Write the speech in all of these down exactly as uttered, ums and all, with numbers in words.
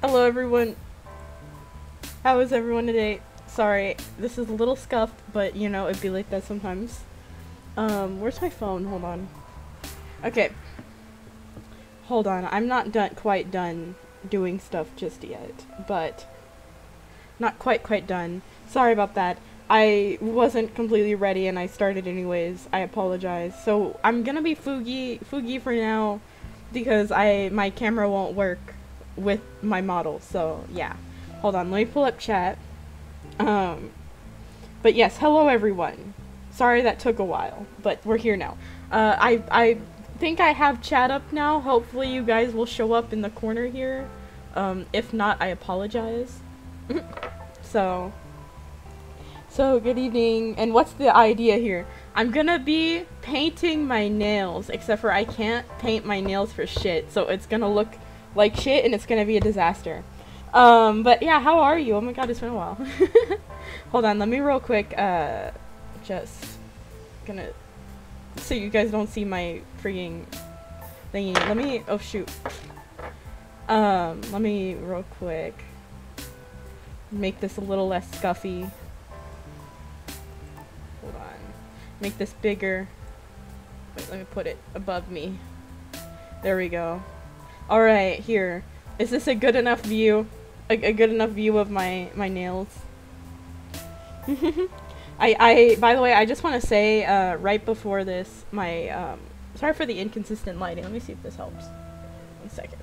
Hello everyone. How is everyone today? Sorry, this is a little scuffed, but you know, it'd be like that sometimes. Um, where's my phone? Hold on. Okay. Hold on, I'm not done quite done doing stuff just yet, but not quite quite done. Sorry about that. I wasn't completely ready and I started anyways. I apologize. So I'm gonna be Fugi Fugi for now because I my camera won't work with my model. So yeah. Hold on, let me pull up chat. Um but yes, hello everyone. Sorry that took a while, but we're here now. Uh I I think I have chat up now. Hopefully you guys will show up in the corner here. Um if not, I apologize. so So, good evening, and what's the idea here? I'm gonna be painting my nails, except for I can't paint my nails for shit, so it's gonna look like shit, and it's gonna be a disaster. Um, but yeah, how are you? Oh my god, it's been a while. Hold on, let me real quick, uh, just gonna, so you guys don't see my freaking thingy. Let me, oh shoot. Um, let me real quick make this a little less scuffy. Hold on. Make this bigger. Wait, let me put it above me. There we go. Alright, here. Is this a good enough view? A, a good enough view of my, my nails? I, I, by the way, I just want to say, uh, right before this, my, um, sorry for the inconsistent lighting. Let me see if this helps. One second.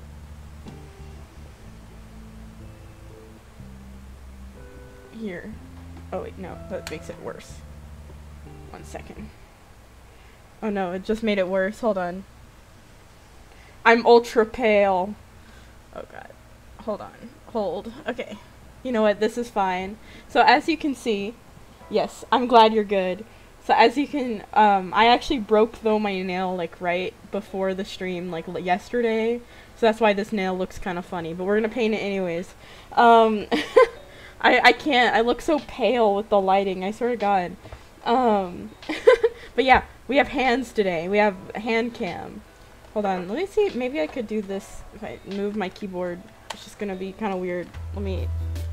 Here. Oh wait, no, that makes it worse. One second. Oh no, it just made it worse. Hold on. I'm ultra pale. Oh god. Hold on. Hold. Okay. You know what? This is fine. So as you can see, yes, I'm glad you're good. So as you can, um, I actually broke though my nail like right before the stream, like yesterday. So that's why this nail looks kind of funny. But we're gonna paint it anyways. Um, I I can't. I look so pale with the lighting. I swear to God. Um, but yeah, we have hands today. We have hand cam. Hold on, let me see. Maybe I could do this if I move my keyboard. It's just gonna be kind of weird. Let me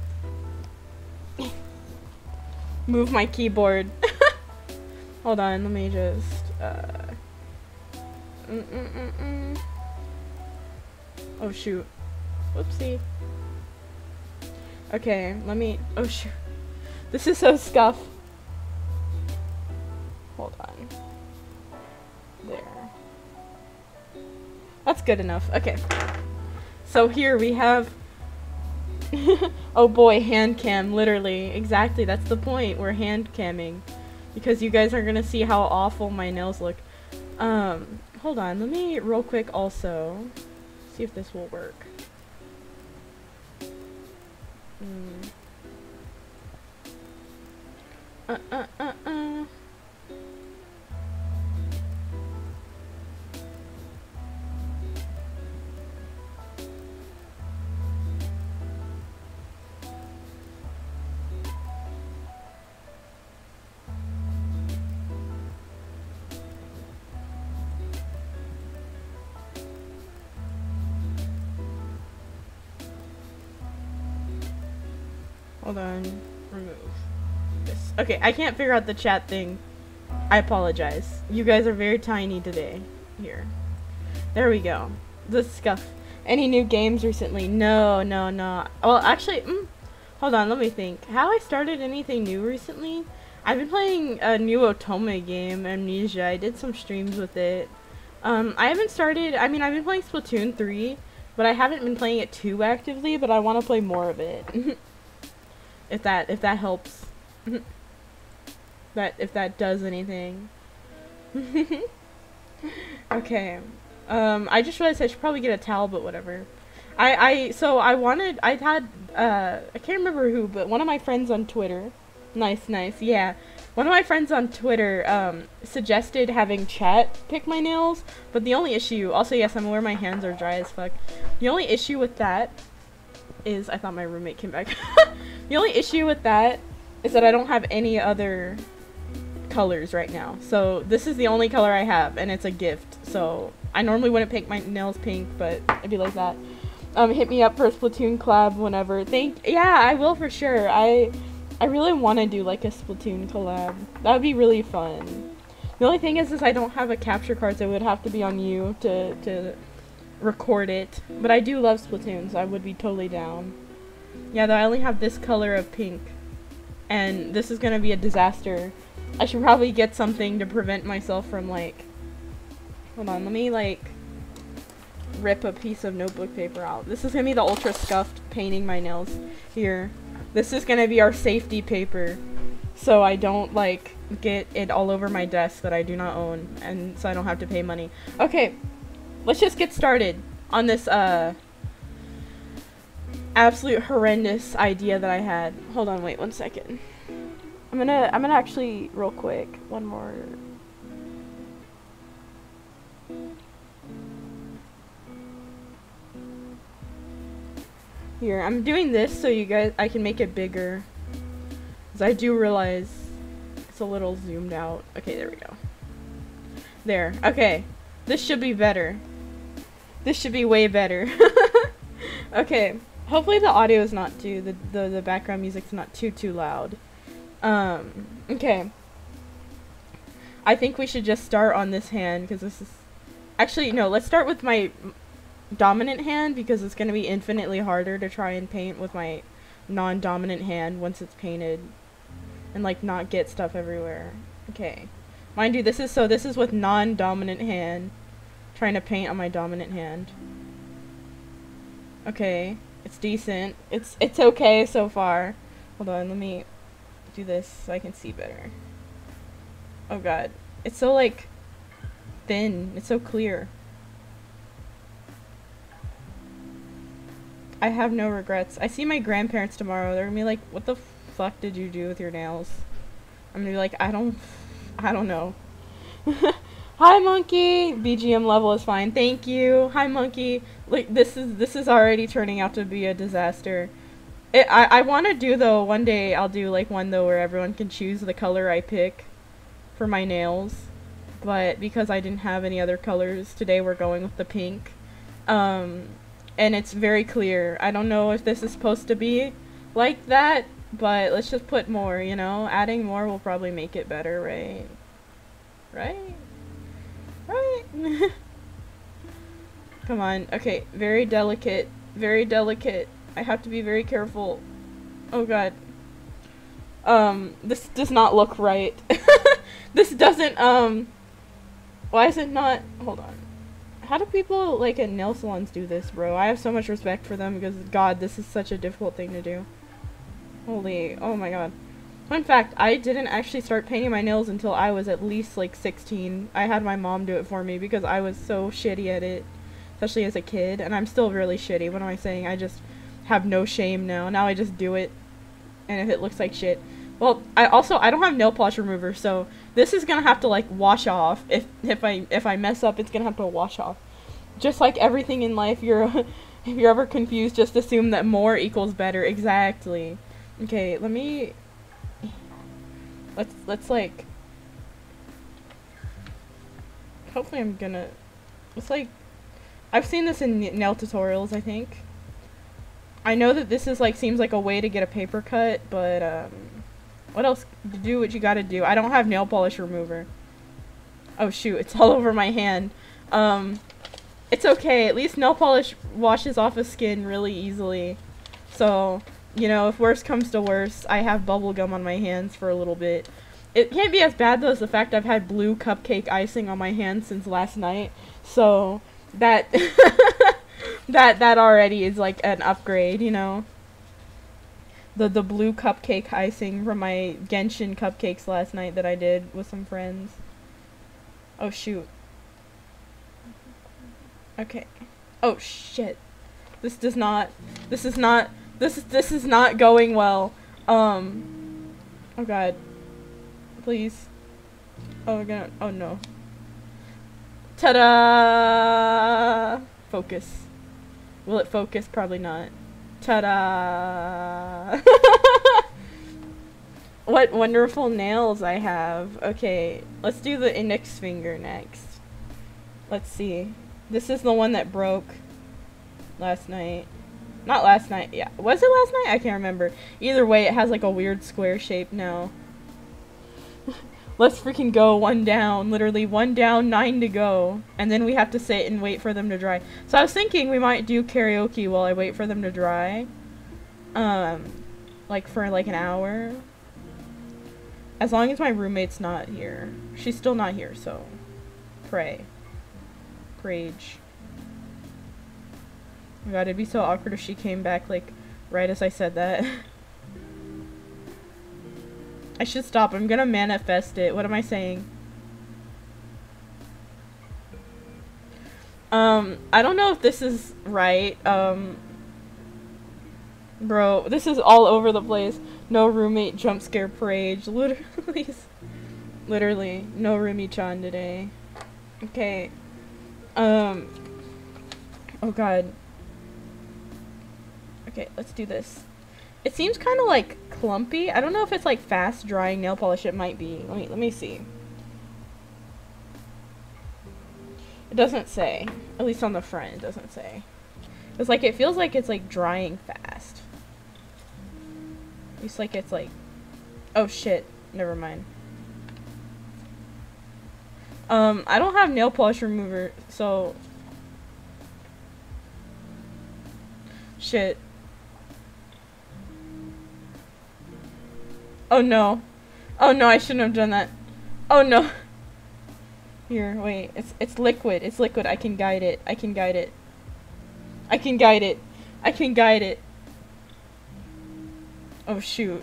move my keyboard. Hold on, let me just. Uh, mm -mm -mm -mm. Oh shoot! Whoopsie. Okay, let me. Oh shoot! This is so scuffed. Hold on. There. That's good enough. Okay. So here we have oh boy, hand cam, literally. Exactly, that's the point. We're hand camming. Because you guys are gonna see how awful my nails look. Um, hold on, let me real quick also see if this will work. Mm. Uh uh uh uh Hold on. Remove this. Okay, I can't figure out the chat thing. I apologize. You guys are very tiny today. Here. There we go. The scuff. Any new games recently? No, no, no. Well, actually, mm, hold on. Let me think. Have I started anything new recently? I've been playing a new Otome game, Amnesia. I did some streams with it. Um, I haven't started. I mean, I've been playing Splatoon three, but I haven't been playing it too actively. But I want to play more of it. If that if that helps, that if that does anything. Okay, um, I just realized I should probably get a towel, but whatever. I I so I wanted I had uh I can't remember who, but one of my friends on Twitter, nice nice yeah, one of my friends on Twitter um suggested having chat pick my nails, but the only issue, also yes, I'm aware my hands are dry as fuck. The only issue with that is I thought my roommate came back. The only issue with that is that I don't have any other colors right now. So this is the only color I have, and it's a gift. So I normally wouldn't paint my nails pink, but it'd be like that. Um, hit me up for a Splatoon collab whenever. Thank- yeah, I will for sure. I, I really want to do like a Splatoon collab. That would be really fun. The only thing is, is I don't have a capture card, so it would have to be on you to, to record it. But I do love Splatoon, so I would be totally down. Yeah, though I only have this color of pink. And this is gonna be a disaster. I should probably get something to prevent myself from, like... Hold on, let me, like... rip a piece of notebook paper out. This is gonna be the ultra scuffed painting my nails. Here. This is gonna be our safety paper. So I don't, like, get it all over my desk that I do not own. And so I don't have to pay money. Okay. Let's just get started on this, uh... absolute horrendous idea that I had. Hold on, wait one second. I'm gonna, I'm gonna actually, real quick, one more. Here, I'm doing this so you guys, I can make it bigger. Because I do realize it's a little zoomed out. Okay, there we go. There, okay. This should be better. This should be way better. Okay. Hopefully the audio is not too, the, the, the background music's not too, too loud. Um, okay. I think we should just start on this hand, because this is... Actually, no, let's start with my dominant hand, because it's going to be infinitely harder to try and paint with my non-dominant hand once it's painted. And, like, not get stuff everywhere. Okay. Mind you, this is, so this is with non-dominant hand. Trying to paint on my dominant hand. Okay. It's decent. It's it's okay so far. Hold on, let me do this so I can see better. Oh god. It's so like thin. It's so clear. I have no regrets. I see my grandparents tomorrow. They're gonna be like, what the fuck did you do with your nails? I'm gonna be like, I don't I don't know. Hi monkey! B G M level is fine. Thank you. Hi monkey. Like this is this is already turning out to be a disaster. It, I I want to do though one day I'll do like one though where everyone can choose the color I pick for my nails. But because I didn't have any other colors today, we're going with the pink. Um and it's very clear. I don't know if this is supposed to be like that, but let's just put more, you know? Adding more will probably make it better, right? Right? Right? Come on. Okay, very delicate. Very delicate. I have to be very careful. Oh god. Um, this does not look right. This doesn't, um... Why is it not... Hold on. How do people, like, at nail salons do this, bro? I have so much respect for them because, god, this is such a difficult thing to do. Holy... Oh my god. Fun fact, I didn't actually start painting my nails until I was at least like sixteen. I had my mom do it for me because I was so shitty at it, especially as a kid, and I'm still really shitty. What am I saying? I just have no shame now. Now I just do it, and if it looks like shit. Well, I also, I don't have nail polish remover, so this is gonna have to like wash off. If, if I, if I mess up, it's gonna have to wash off. Just like everything in life, you're, if you're ever confused, just assume that more equals better. Exactly. Okay, let me... Let's, let's like, hopefully I'm gonna, it's like, I've seen this in nail tutorials, I think. I know that this is like, seems like a way to get a paper cut, but, um, what else? Do what you gotta do. I don't have nail polish remover. Oh shoot, it's all over my hand. Um, it's okay, at least nail polish washes off of skin really easily. So... You know, if worse comes to worse, I have bubble gum on my hands for a little bit. It can't be as bad though as the fact I've had blue cupcake icing on my hands since last night. So that that that already is like an upgrade, you know. The the blue cupcake icing from my Genshin cupcakes last night that I did with some friends. Oh shoot. Okay. Oh shit. This does not this is not This is this is not going well. Um. Oh god. Please. Oh god. Oh no. Ta-da! Focus. Will it focus? Probably not. Ta-da! What wonderful nails I have. Okay, let's do the index finger next. Let's see. This is the one that broke. last night. Not last night, yeah. Was it last night? I can't remember. Either way, it has like a weird square shape now. Let's freaking go. One down. Literally one down, nine to go. And then we have to sit and wait for them to dry. So I was thinking we might do karaoke while I wait for them to dry. Um, like for like an hour. As long as my roommate's not here. She's still not here, so pray. Prage. Oh my god, it'd be so awkward if she came back like right as I said that. I should stop. I'm gonna manifest it. What am I saying? Um, I don't know if this is right. Um, bro, this is all over the place. No roommate jump scare parade. Literally, literally, no roomie-chan today. Okay. Um. Oh god. Okay, let's do this. It seems kind of like clumpy. I don't know if it's like fast drying nail polish. It might be. Let me let me see. It doesn't say. At least on the front, it doesn't say. It's like it feels like it's like drying fast. At least like it's like. Oh shit! Never mind. Um, I don't have nail polish remover, so. Shit. Oh no. Oh no, I shouldn't have done that. Oh no. Here, wait. It's it's liquid. It's liquid. I can guide it. I can guide it. I can guide it. I can guide it. Oh shoot.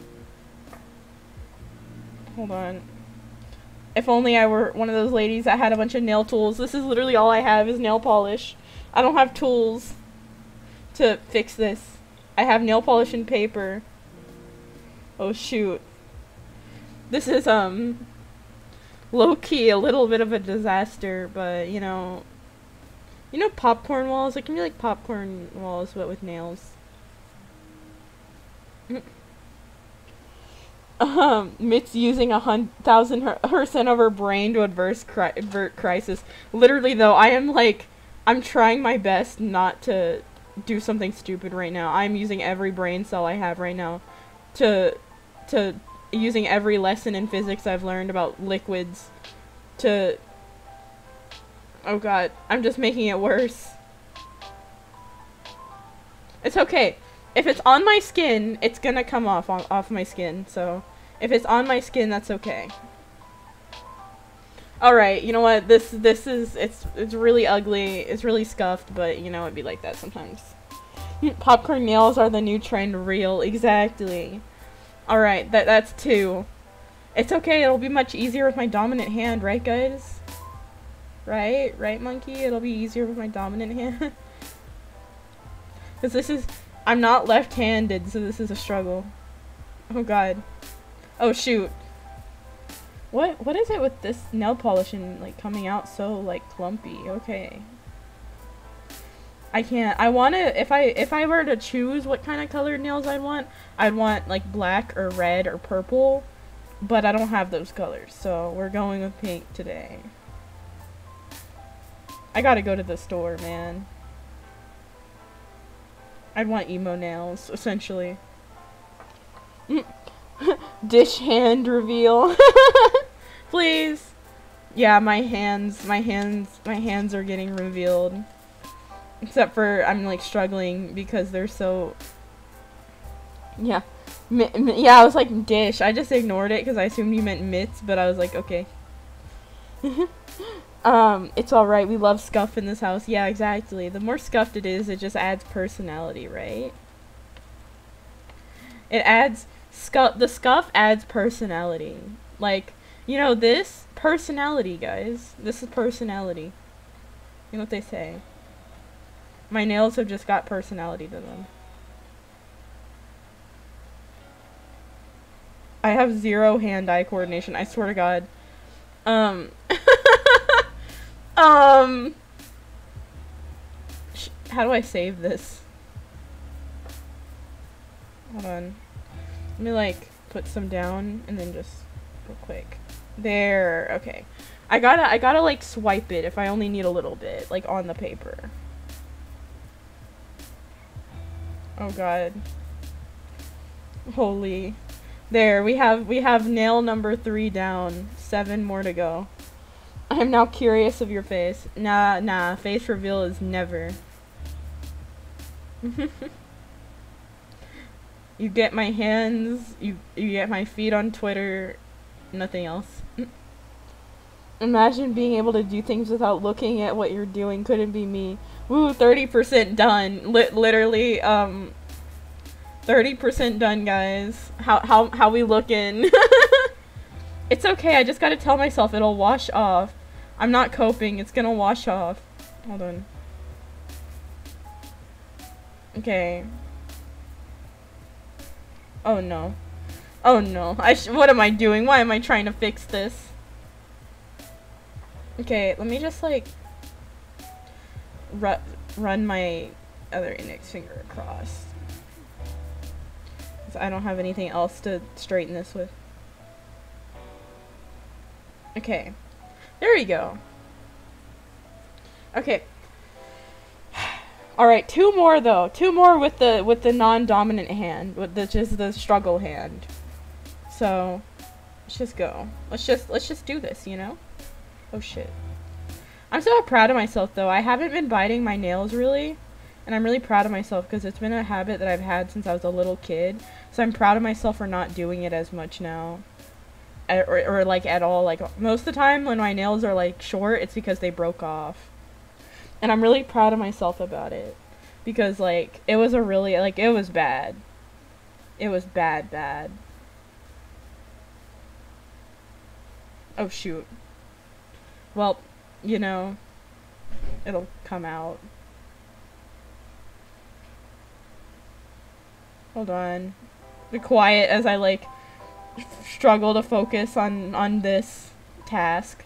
Hold on. If only I were one of those ladies that had a bunch of nail tools. This is literally all I have is nail polish. I don't have tools to fix this. I have nail polish and paper. Oh shoot. This is um low-key a little bit of a disaster, but you know you know popcorn walls? It can be like popcorn walls but with nails. um Mitz using a hun thousand percent of her brain to adverse cri avert crisis. Literally though, I am like I'm trying my best not to do something stupid right now. I'm using every brain cell I have right now to to using every lesson in physics I've learned about liquids to oh god, I'm just making it worse. It's okay. If it's on my skin, it's gonna come off on, off my skin. So if it's on my skin, that's okay. Alright, you know what? This this is it's it's really ugly. It's really scuffed, but you know it'd be like that sometimes. Popcorn nails are the new trend. Real, exactly. Alright, that that's two. It's okay, it'll be much easier with my dominant hand, right guys? Right? Right, monkey? It'll be easier with my dominant hand. Because this is... I'm not left-handed, so this is a struggle. Oh god. Oh shoot. What what is it with this nail polish and like coming out so like clumpy? Okay. I can't. I want to if I if I were to choose what kind of colored nails I'd want, I'd want like black or red or purple, but I don't have those colors. So, we're going with pink today. I got to go to the store, man. I'd want emo nails essentially. Dish hand reveal. Please. Yeah, my hands, my hands, my hands are getting revealed. Except for I'm like struggling because they're so. Yeah, M m yeah. I was like dish. I just ignored it because I assumed you meant mitts, but I was like okay. um, it's all right. We love scuff in this house. Yeah, exactly. The more scuffed it is, it just adds personality, right? It adds scuff. The scuff adds personality. Like you know this personality, guys. This is personality. You know what they say. My nails have just got personality to them. I have zero hand-eye coordination, I swear to God. Um. um. Sh how do I save this? Hold on. Let me, like, put some down and then just real quick. There. Okay. I gotta, I gotta, like, swipe it if I only need a little bit, like, on the paper. Oh god. Holy. There, we have we have nail number three down. Seven more to go. I'm now curious of your face. Nah, nah, face reveal is never. You get my hands, you you get my feet on Twitter, nothing else. Imagine being able to do things without looking at what you're doing. Couldn't be me. Woo, thirty percent done. Lit literally, um, thirty percent done, guys. How, how, how we looking? It's okay, I just gotta tell myself it'll wash off. I'm not coping, it's gonna wash off. Hold on. Okay. Oh no. Oh no. I sh what am I doing? Why am I trying to fix this? Okay, let me just like ru run my other index finger across. 'Cause I don't have anything else to straighten this with. Okay. There we go. Okay. All right, two more though. Two more with the with the non-dominant hand, with the just the struggle hand. So, let's just go. Let's just let's just do this, you know? Oh shit. I'm so proud of myself though. I haven't been biting my nails really, and I'm really proud of myself because it's been a habit that I've had since I was a little kid. So I'm proud of myself for not doing it as much now. Or, or like at all. Like most of the time when my nails are like short, it's because they broke off. And I'm really proud of myself about it. Because like it was a really like it was bad. It was bad bad. Oh shoot. Well, you know, it'll come out. Hold on. Be quiet as I like struggle to focus on on this task.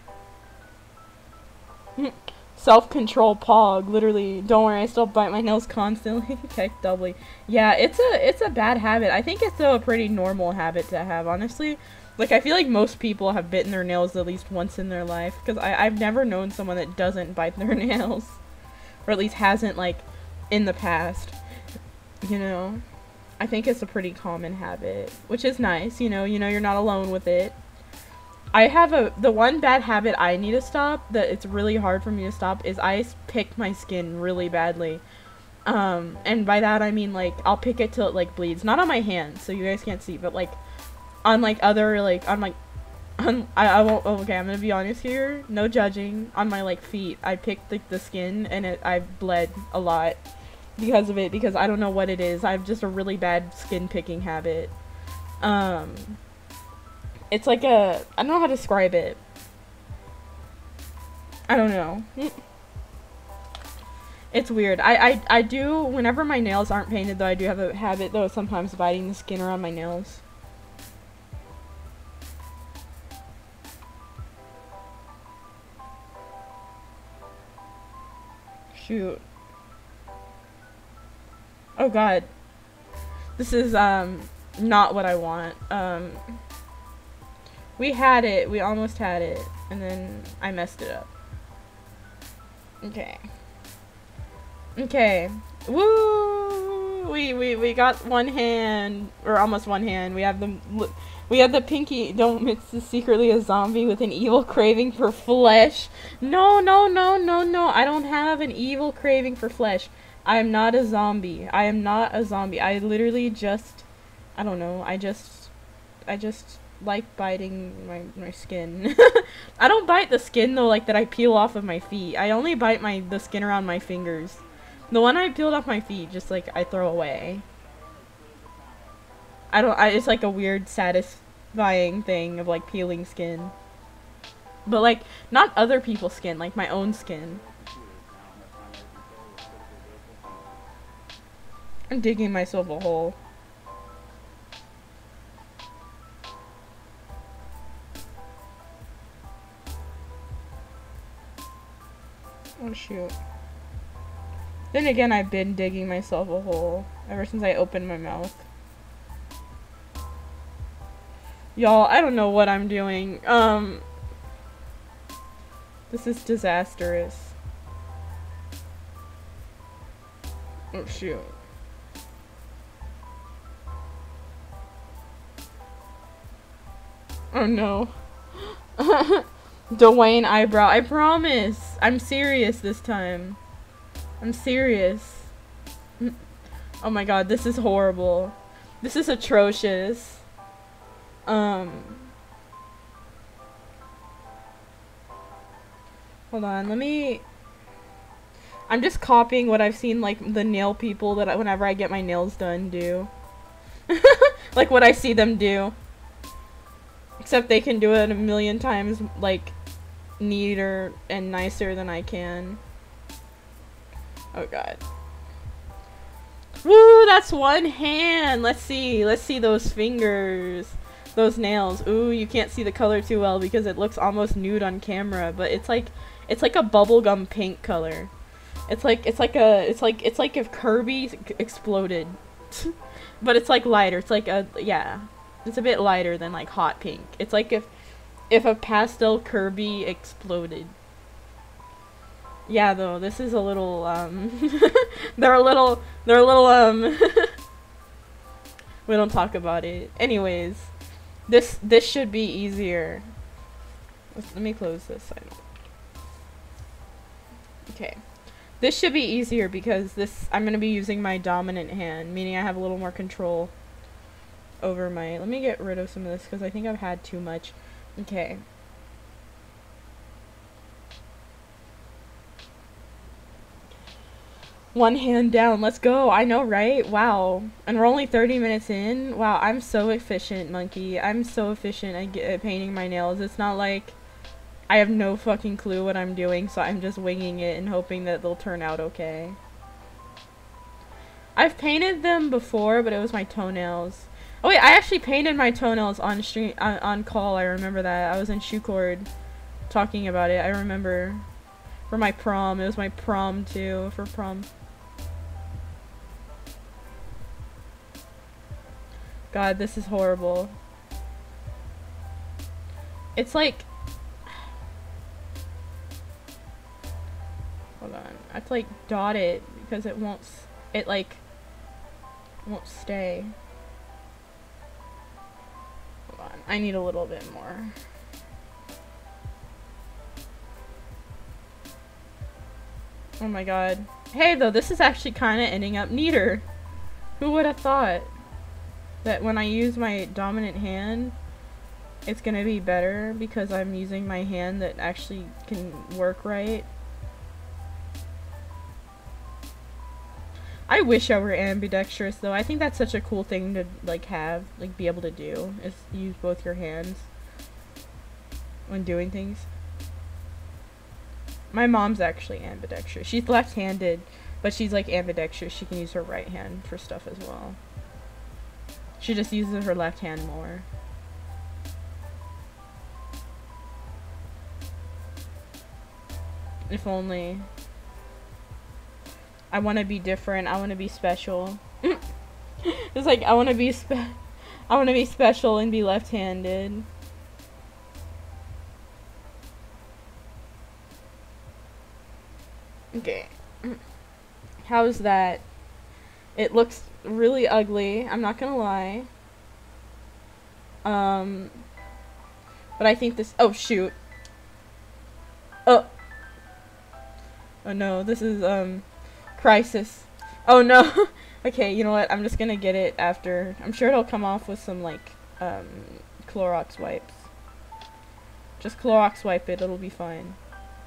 Self-control pog, literally. Don't worry, I still bite my nails constantly. Okay, doubly. Yeah, it's a it's a bad habit. I think it's though a pretty normal habit to have, honestly. Like, I feel like most people have bitten their nails at least once in their life. Because I've never known someone that doesn't bite their nails. Or at least hasn't, like, in the past. You know? I think it's a pretty common habit. Which is nice, you know? You know you're not alone with it. I have a... The one bad habit I need to stop, that it's really hard for me to stop, is I pick my skin really badly. Um, and by that I mean, like, I'll pick it till it, like, bleeds. Not on my hands, so you guys can't see, but, like... On like other like on like on I, I won't oh, okay I'm gonna be honest here, no judging. On my like feet I picked like the skin and it I bled a lot because of it, because I don't know what it is. I have just a really bad skin picking habit. Um it's like a I don't know how to describe it. I don't know. It's weird. I, I I do whenever my nails aren't painted though, I do have a habit though of sometimes biting the skin around my nails. Shoot. Oh god. This is, um, not what I want. Um, we had it. We almost had it. And then I messed it up. Okay. Okay. Woo! We, we, we got one hand. Or almost one hand. We have the... We have the pinky. Don't it's secretly a zombie with an evil craving for flesh. No, no, no, no, no. I don't have an evil craving for flesh. I am not a zombie. I am not a zombie. I literally just, I don't know. I just, I just like biting my, my skin. I don't bite the skin though, like that I peel off of my feet. I only bite my, the skin around my fingers. The one I peeled off my feet, just like I throw away. I don't, I, it's like a weird satisfying thing of like peeling skin. But like, not other people's skin, like my own skin. I'm digging myself a hole. Oh shoot. Then again, I've been digging myself a hole ever since I opened my mouth. Y'all, I don't know what I'm doing. Um, this is disastrous. Oh shoot. Oh no. Dwayne eyebrow. I promise. I'm serious this time. I'm serious. Oh my god, this is horrible. This is atrocious. Um. Hold on, let me... I'm just copying what I've seen, like, the nail people that I, whenever I get my nails done do. Like, what I see them do. Except they can do it a million times, like, neater and nicer than I can. Oh god. Woo, that's one hand! Let's see, let's see those fingers. Those nails. Ooh, you can't see the color too well because it looks almost nude on camera, but it's like, it's like a bubblegum pink color. It's like, it's like a, it's like, it's like if Kirby exploded. But it's like lighter, it's like a, yeah. It's a bit lighter than like hot pink. It's like if, if a pastel Kirby exploded. Yeah, though, this is a little, um, they're a little, they're a little, um, we don't talk about it. Anyways, this, this should be easier. Let's, let me close this side. Okay. This should be easier because this, I'm going to be using my dominant hand, meaning I have a little more control over my, let me get rid of some of this because I think I've had too much. Okay. One hand down, let's go. I know, right? Wow. And we're only thirty minutes in. Wow, I'm so efficient, monkey. I'm so efficient at, at painting my nails. It's not like I have no fucking clue what I'm doing, so I'm just winging it and hoping that they'll turn out okay. I've painted them before, but it was my toenails. Oh wait, I actually painted my toenails on stream on, on call. I remember that. I was in Shoecord talking about it. I remember for my prom. It was my prom too, for prom. God, this is horrible. It's like, hold on. I have to like dot it because it won't. It like won't stay. Hold on. I need a little bit more. Oh my god. Hey, though, this is actually kind of ending up neater. Who would have thought that when I use my dominant hand, it's gonna be better because I'm using my hand that actually can work right? I wish I were ambidextrous, though. I think that's such a cool thing to, like, have, like, be able to do, is use both your hands when doing things. My mom's actually ambidextrous. She's left-handed, but she's, like, ambidextrous. She can use her right hand for stuff as well. She just uses her left hand more. If only. I want to be different. I want to be special. It's like, I want to be spe- I want to be special and be left-handed. Okay. How's that? It looks really ugly, I'm not gonna lie. Um, but I think this, oh shoot. Oh. Oh no, this is, um, crisis. Oh no. Okay, you know what, I'm just gonna get it after. I'm sure it'll come off with some, like, um, Clorox wipes. Just Clorox wipe it, it'll be fine.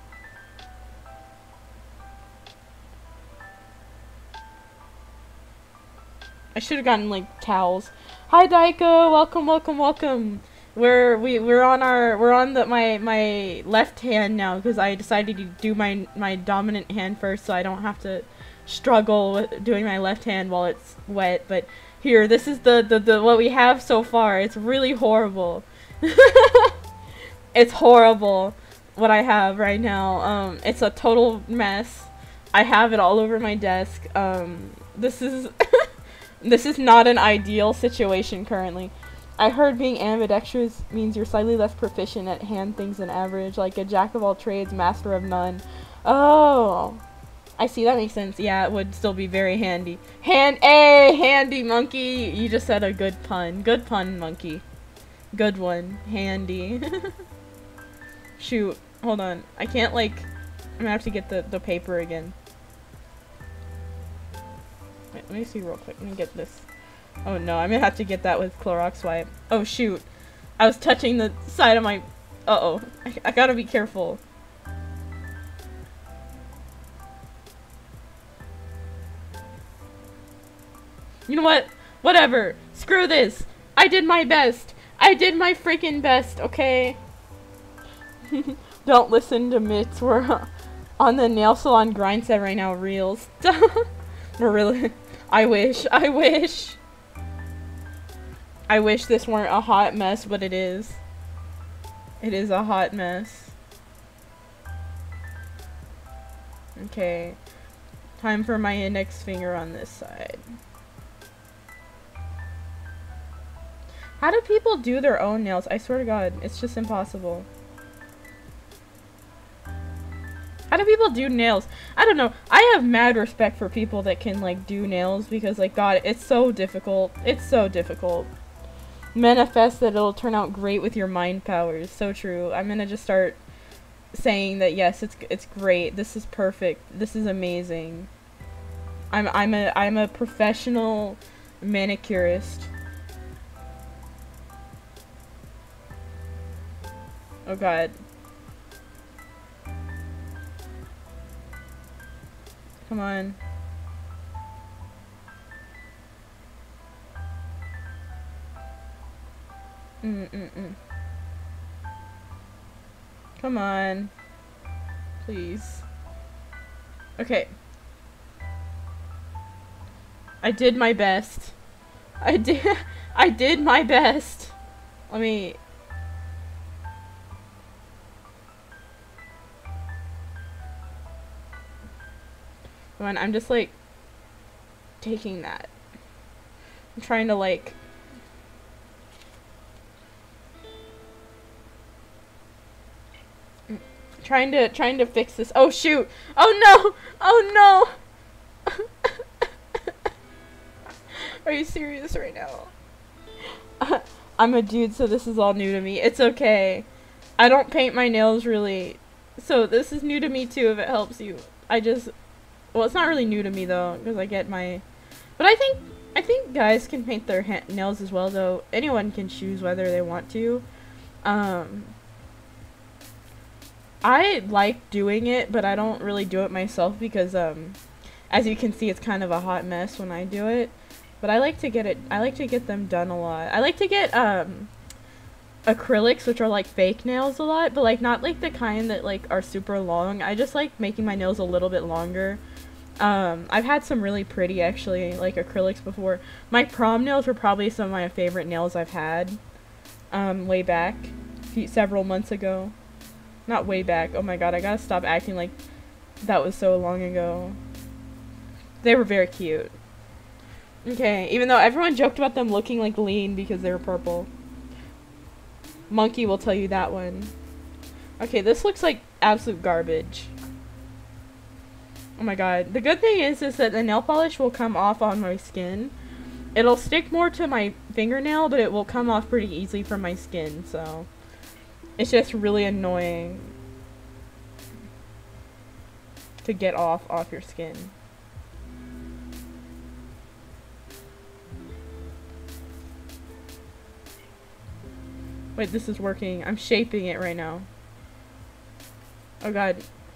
I should have gotten like towels. Hi Daiko, welcome, welcome, welcome. We're we we're on our we're on the my my left hand now because I decided to do my my dominant hand first, so I don't have to struggle with doing my left hand while it's wet. But here, this is the the, the what we have so far. It's really horrible. It's horrible what I have right now. Um, it's a total mess. I have it all over my desk. Um, this is. This is not an ideal situation currently. I heard being ambidextrous means you're slightly less proficient at hand things than average, like a jack of all trades, master of none. Oh, I see, that makes sense. Yeah, it would still be very handy. Hand, a handy monkey. You just said a good pun. Good pun, monkey. Good one. Handy. Shoot. Hold on. I can't, like... I'm gonna have to get the, the paper again. Wait, let me see real quick. Let me get this. Oh no, I'm gonna have to get that with Clorox wipe. Oh shoot. I was touching the side of my... Uh-oh. I, I gotta be careful. You know what? Whatever. Screw this. I did my best. I did my freaking best, okay? Don't listen to Mitz. We're on the nail salon grind set right now. Reels. We're really... I wish. I wish. I wish this weren't a hot mess, but it is. It is a hot mess. Okay. Time for my index finger on this side. How do people do their own nails? I swear to God, it's just impossible. How do people do nails? I don't know. I have mad respect for people that can, like, do nails because, like, God, it's so difficult. It's so difficult. Manifest that it'll turn out great with your mind powers. So true. I'm gonna just start saying that, yes, it's it's great. This is perfect. This is amazing. I'm I'm a I'm a professional manicurist. Oh God. Come on. Mm mm mm. Come on. Please. Okay. I did my best. I did I did my best. Let me Come on, I'm just like taking that. I'm trying to like trying to trying to fix this. Oh shoot. Oh no. Oh no. Are you serious right now? I'm a dude, so this is all new to me. It's okay. I don't paint my nails really. So this is new to me too if it helps you. I just Well, it's not really new to me though, because I get my... But I think I think guys can paint their ha nails as well, though. Anyone can choose whether they want to. Um, I like doing it, but I don't really do it myself because, um, as you can see, it's kind of a hot mess when I do it. But I like to get it. I like to get them done a lot. I like to get um, acrylics, which are like fake nails, a lot, but like not like the kind that like are super long. I just like making my nails a little bit longer. Um, I've had some really pretty, actually, like, acrylics before. My prom nails were probably some of my favorite nails I've had, um, way back, few, several months ago. Not way back, oh my god, I gotta stop acting like that was so long ago. They were very cute. Okay, even though everyone joked about them looking like lean because they were purple. Monkey will tell you that one. Okay, this looks like absolute garbage. Oh my god. The good thing is, is that the nail polish will come off on my skin. It'll stick more to my fingernail, but it will come off pretty easily from my skin, so... It's just really annoying to get off off your skin. Wait, this is working. I'm shaping it right now. Oh god.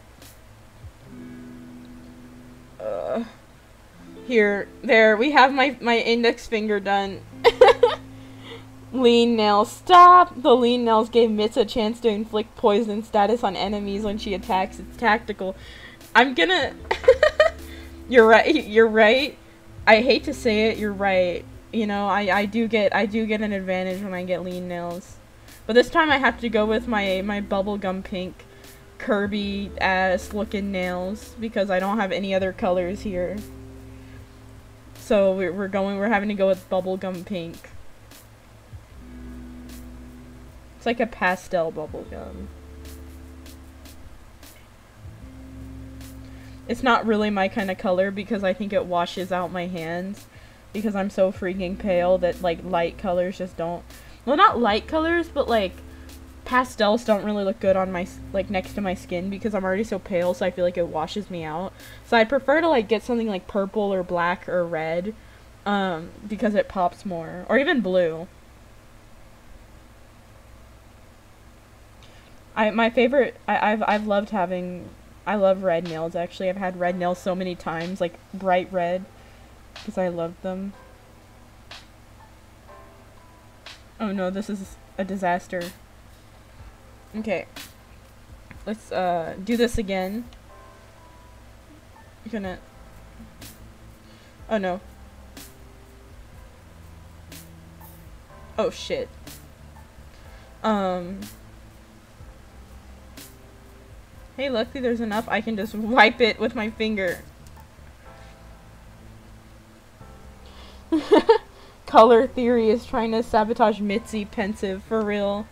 Uh, here, there, we have my, my index finger done. Lean nails. Stop! The lean nails gave Mitz a chance to inflict poison status on enemies when she attacks. It's tactical. I'm gonna... You're right, you're right. I hate to say it, you're right. You know, I, I do get I do get an advantage when I get lean nails. But this time I have to go with my, my bubblegum pink Kirby ass looking nails because I don't have any other colors here. So we're, we're going, we're having to go with bubblegum pink. It's like a pastel bubblegum. It's not really my kind of color because I think it washes out my hands because I'm so freaking pale that like light colors just don't. well, not light colors, but like pastels don't really look good on my, like, next to my skin because I'm already so pale, so I feel like it washes me out. So I prefer to like get something like purple or black or red, um, because it pops more, or even blue. I my favorite I, I've I've loved having I love red nails actually. I've had red nails so many times, like bright red, because I loved them. Oh no, this is a disaster. Okay. Let's uh do this again. You're gonna Oh no. Oh shit. Um Hey, luckily there's enough I can just wipe it with my finger. Color theory is trying to sabotage Mitzi pensive, for real.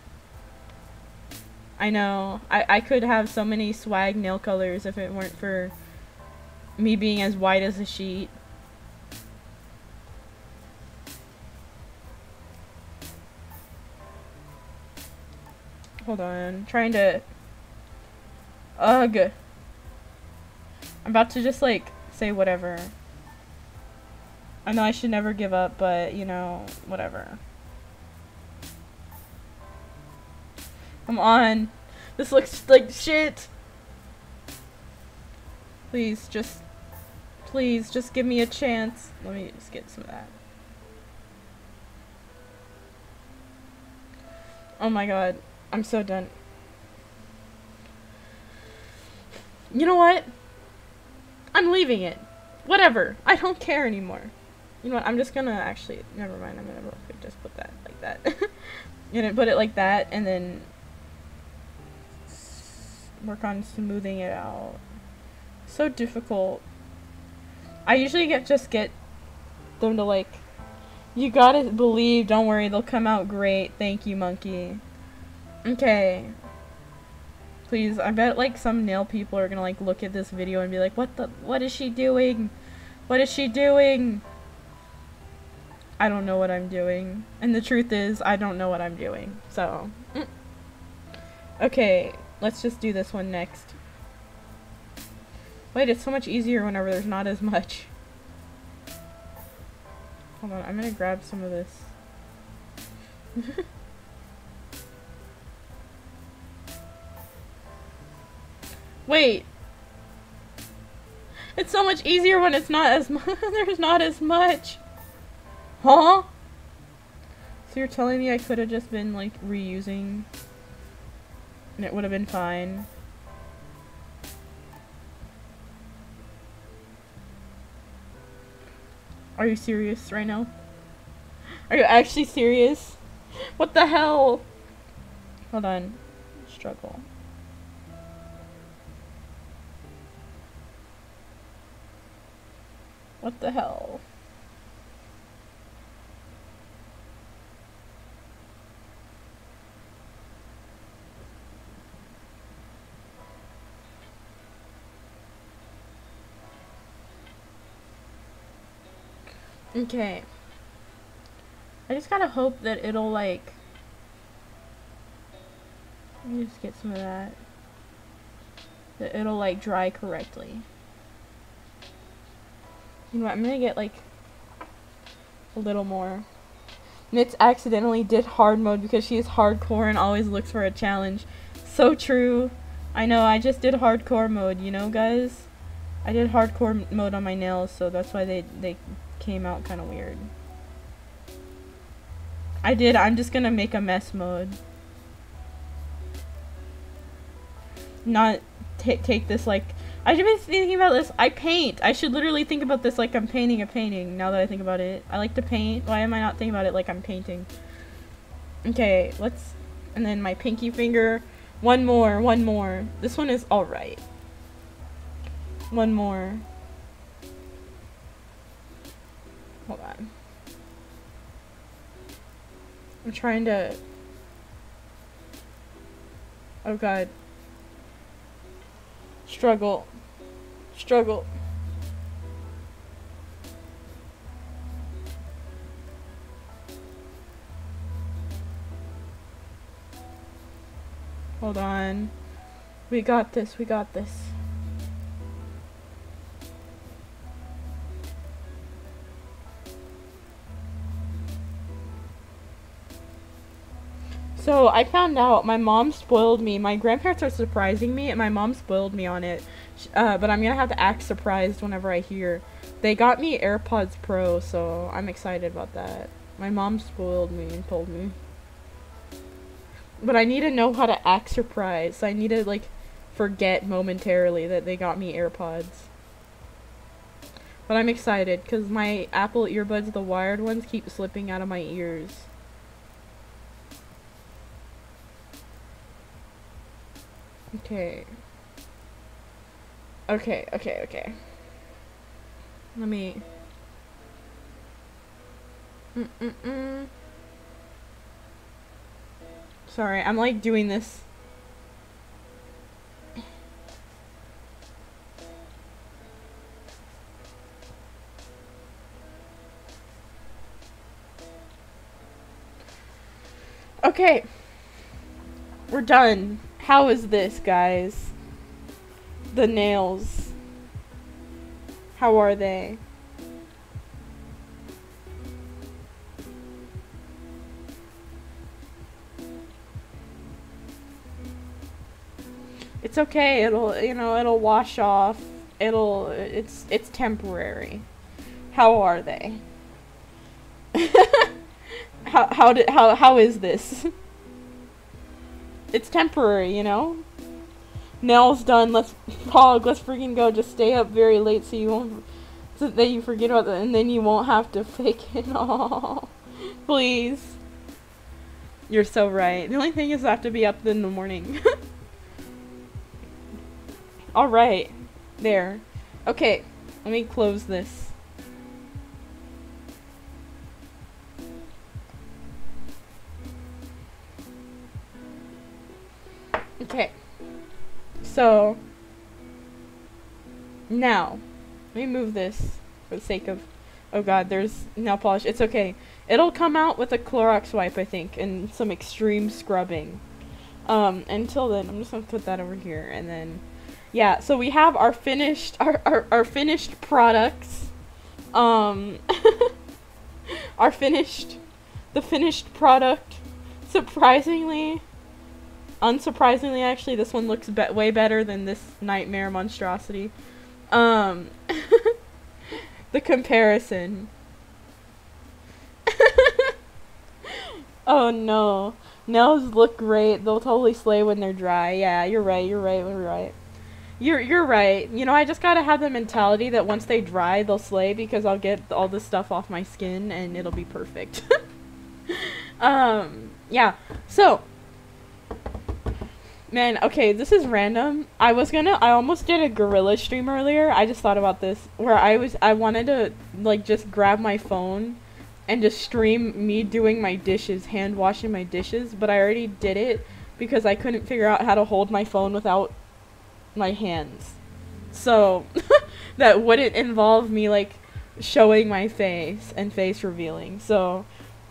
I know. I, I could have so many swag nail colors if it weren't for me being as white as a sheet. Hold on. Trying to... Ugh. I'm about to just, like, say whatever. I know I should never give up, but, you know, whatever. Come on. This looks like shit. Please, just... Please, just give me a chance. Let me just get some of that. Oh my god. I'm so done. You know what? I'm leaving it. Whatever. I don't care anymore. You know what? I'm just gonna actually... Never mind. I'm gonna just put that like that. You know, put it like that, and then... work on smoothing it out. So difficult. I usually get just get them to like... You gotta believe. Don't worry. They'll come out great. Thank you, monkey. Okay. Please, I bet like some nail people are gonna like look at this video and be like, what the, what is she doing? What is she doing? I don't know what I'm doing. And the truth is, I don't know what I'm doing. So, mm. Okay, let's just do this one next. Wait, it's so much easier whenever there's not as much. Hold on, I'm gonna grab some of this. Wait. It's so much easier when it's not as much. There's not as much. Huh? So you're telling me I could have just been like reusing and it would have been fine? Are you serious right now? Are you actually serious? What the hell? Hold on. Struggle. What the hell? Okay. I just gotta hope that it'll like... Let me just get some of that. That it'll like dry correctly. You know what, I'm gonna get like a little more. Mitz accidentally did hard mode because she is hardcore and always looks for a challenge. So true. I know, I just did hardcore mode, you know guys? I did hardcore mode on my nails, so that's why they, they came out kind of weird. I did, I'm just gonna make a mess mode. Not t take this like... I've been thinking about this. I paint. I should literally think about this like I'm painting a painting, now that I think about it. I like to paint. Why am I not thinking about it like I'm painting? Okay, let's... And then my pinky finger. One more, one more. This one is alright. One more. Hold on. I'm trying to... Oh god. Struggle. Struggle. Hold on. We got this, we got this. So I found out my mom spoiled me. My grandparents are surprising me, and my mom spoiled me on it. Uh, but I'm gonna have to act surprised whenever I hear. They got me AirPods Pro, so I'm excited about that. My mom spoiled me and told me. But I need to know how to act surprised. I need to, like, forget momentarily that they got me AirPods. But I'm excited, because my Apple earbuds, the wired ones, keep slipping out of my ears. Okay. Okay, okay, okay. Let me... Mm-mm-mm. Sorry, I'm like doing this. Okay. We're done. How is this, guys? The nails. How are they? It's okay. It'll, you know, it'll wash off. It'll, it's, it's temporary. How are they? how, how did, how, how is this? It's temporary, you know? Nails done. Let's pog. Let's freaking go. Just stay up very late so you won't, so that you forget about that, and then you won't have to fake it all. Please. You're so right. The only thing is I have to be up in the morning. Alright. There. Okay. Let me close this. Okay. So. Now. Let me move this for the sake of... Oh god, there's nail polish. It's okay. It'll come out with a Clorox wipe, I think, and some extreme scrubbing. Um, until then, I'm just gonna put that over here, and then... Yeah, so we have our finished, our, our, our finished products, um, our finished, the finished product, surprisingly, unsurprisingly actually, this one looks be way better than this nightmare monstrosity, um, the comparison, oh no, nails look great, they'll totally slay when they're dry, yeah, you're right, you're right, you're right. You're you're right. You know, I just gotta have the mentality that once they dry, they'll slay because I'll get all this stuff off my skin and it'll be perfect. um, yeah. So, man, okay, this is random. I was gonna, I almost did a gorilla stream earlier. I just thought about this where I was, I wanted to like just grab my phone and just stream me doing my dishes, hand washing my dishes, but I already did it because I couldn't figure out how to hold my phone without my hands, so that wouldn't involve me like showing my face and face revealing, so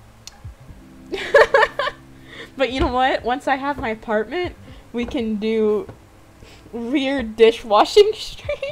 but you know what, once I have my apartment we can do weird dishwashing stream.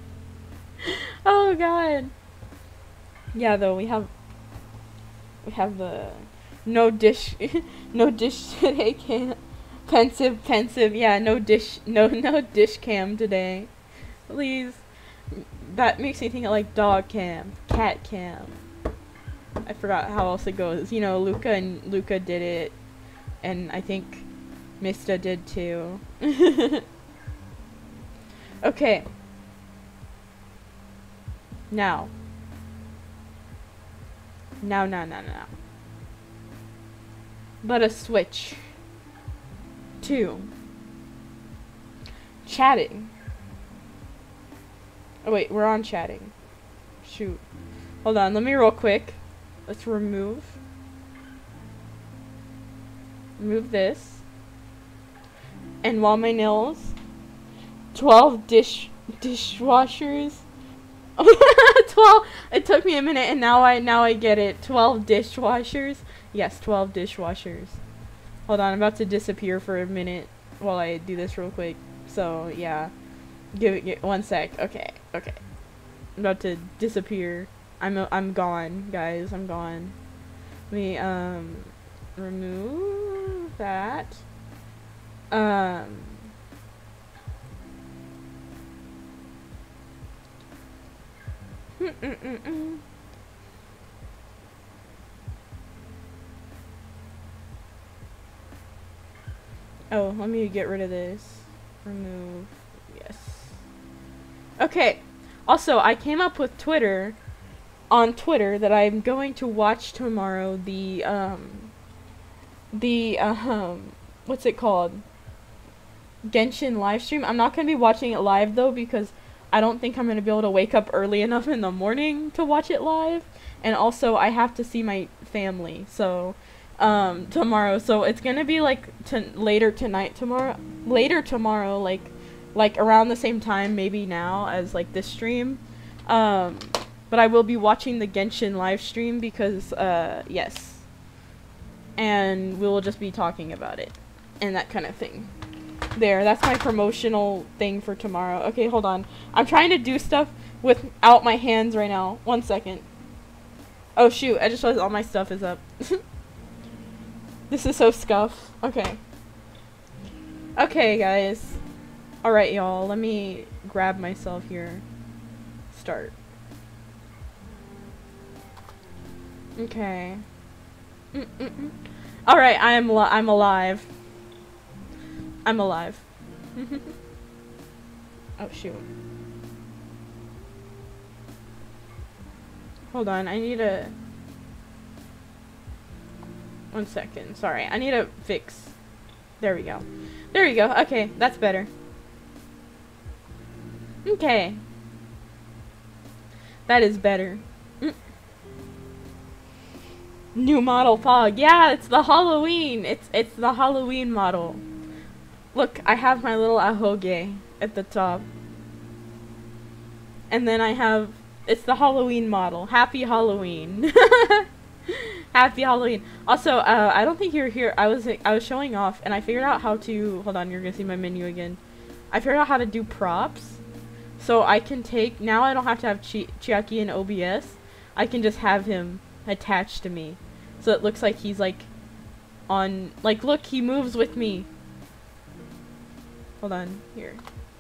Oh god, yeah, though we have we have the no dish no dish today can't Pensive, pensive, yeah, no dish, no, no dish cam today. Please. That makes me think of like dog cam, cat cam. I forgot how else it goes. You know, Luca and Luca did it, and I think Mista did too. Okay. Now. Now, now, now, now. Let us switch. Two. Chatting. Oh wait, we're on chatting. Shoot. Hold on, let me real quick. Let's remove. Remove this. And while my nails. Twelve dish dishwashers. Twelve. It took me a minute, and now I now I get it. Twelve dishwashers. Yes, twelve dishwashers. Hold on, I'm about to disappear for a minute. while I do this real quick. So yeah, give it give, one sec. Okay, okay. I'm about to disappear. I'm a, I'm gone, guys. I'm gone. Let me um remove that. Um. Mm -mm -mm -mm. Oh, let me get rid of this. Remove. Yes. Okay. Also, I came up with Twitter, on Twitter, that I'm going to watch tomorrow the, um, the, um, what's it called? Genshin live stream. I'm not going to be watching it live, though, because I don't think I'm going to be able to wake up early enough in the morning to watch it live. And also, I have to see my family, so... Um, tomorrow, so it's gonna be like to later tonight tomorrow later tomorrow like like around the same time maybe now as like this stream, um but I will be watching the Genshin live stream because uh yes, and we will just be talking about it and that kind of thing. There, that's my promotional thing for tomorrow. Okay, hold on, I'm trying to do stuff without my hands right now. One second. Oh shoot, I just realized all my stuff is up. This is so scuff. Okay. Okay, guys. Alright, y'all. Let me grab myself here. Start. Okay. Mm -mm -mm. Alright, I'm, li I'm alive. I'm alive. Oh, shoot. Hold on, I need a... One second. Sorry, I need to fix. There we go. There we go. Okay, that's better. Okay. That is better. Mm. New model fog. Yeah, it's the Halloween. It's it's the Halloween model. Look, I have my little ahoge at the top. And then I have, it's the Halloween model. Happy Halloween. Happy Halloween. Also, uh, I don't think you're here. I was I was showing off, and I figured out how to. Hold on, you're gonna see my menu again. I figured out how to do props, so I can take. Now I don't have to have Chi Chiaki in O B S. I can just have him attached to me, so it looks like he's like on. Like, look, he moves with me. Hold on, here.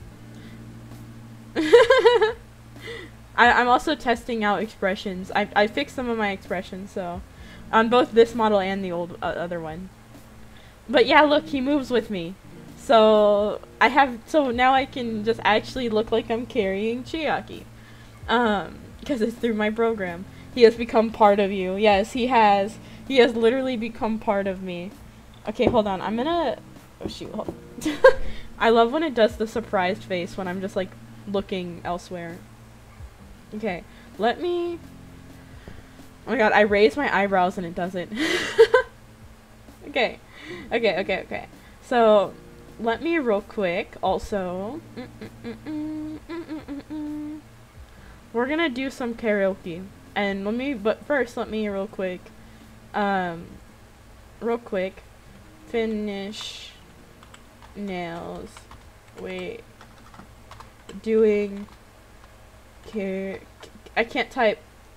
I I'm also testing out expressions. I I fixed some of my expressions, so. On both this model and the old uh, other one. But yeah, look, he moves with me. So I have, so now I can just actually look like I'm carrying Chiaki. Um, because it's through my program. He has become part of you. Yes, he has. He has literally become part of me. Okay, hold on. I'm gonna, oh shoot, hold on. I love when it does the surprised face when I'm just like looking elsewhere. Okay, let me... Oh my god, I raise my eyebrows and it doesn't. Okay. Okay, okay, okay. So, let me real quick also. Mm -mm -mm -mm, mm -mm -mm -mm. We're gonna do some karaoke. And let me, but first let me real quick, um, real quick, finish nails. Wait. Doing care. I can't type.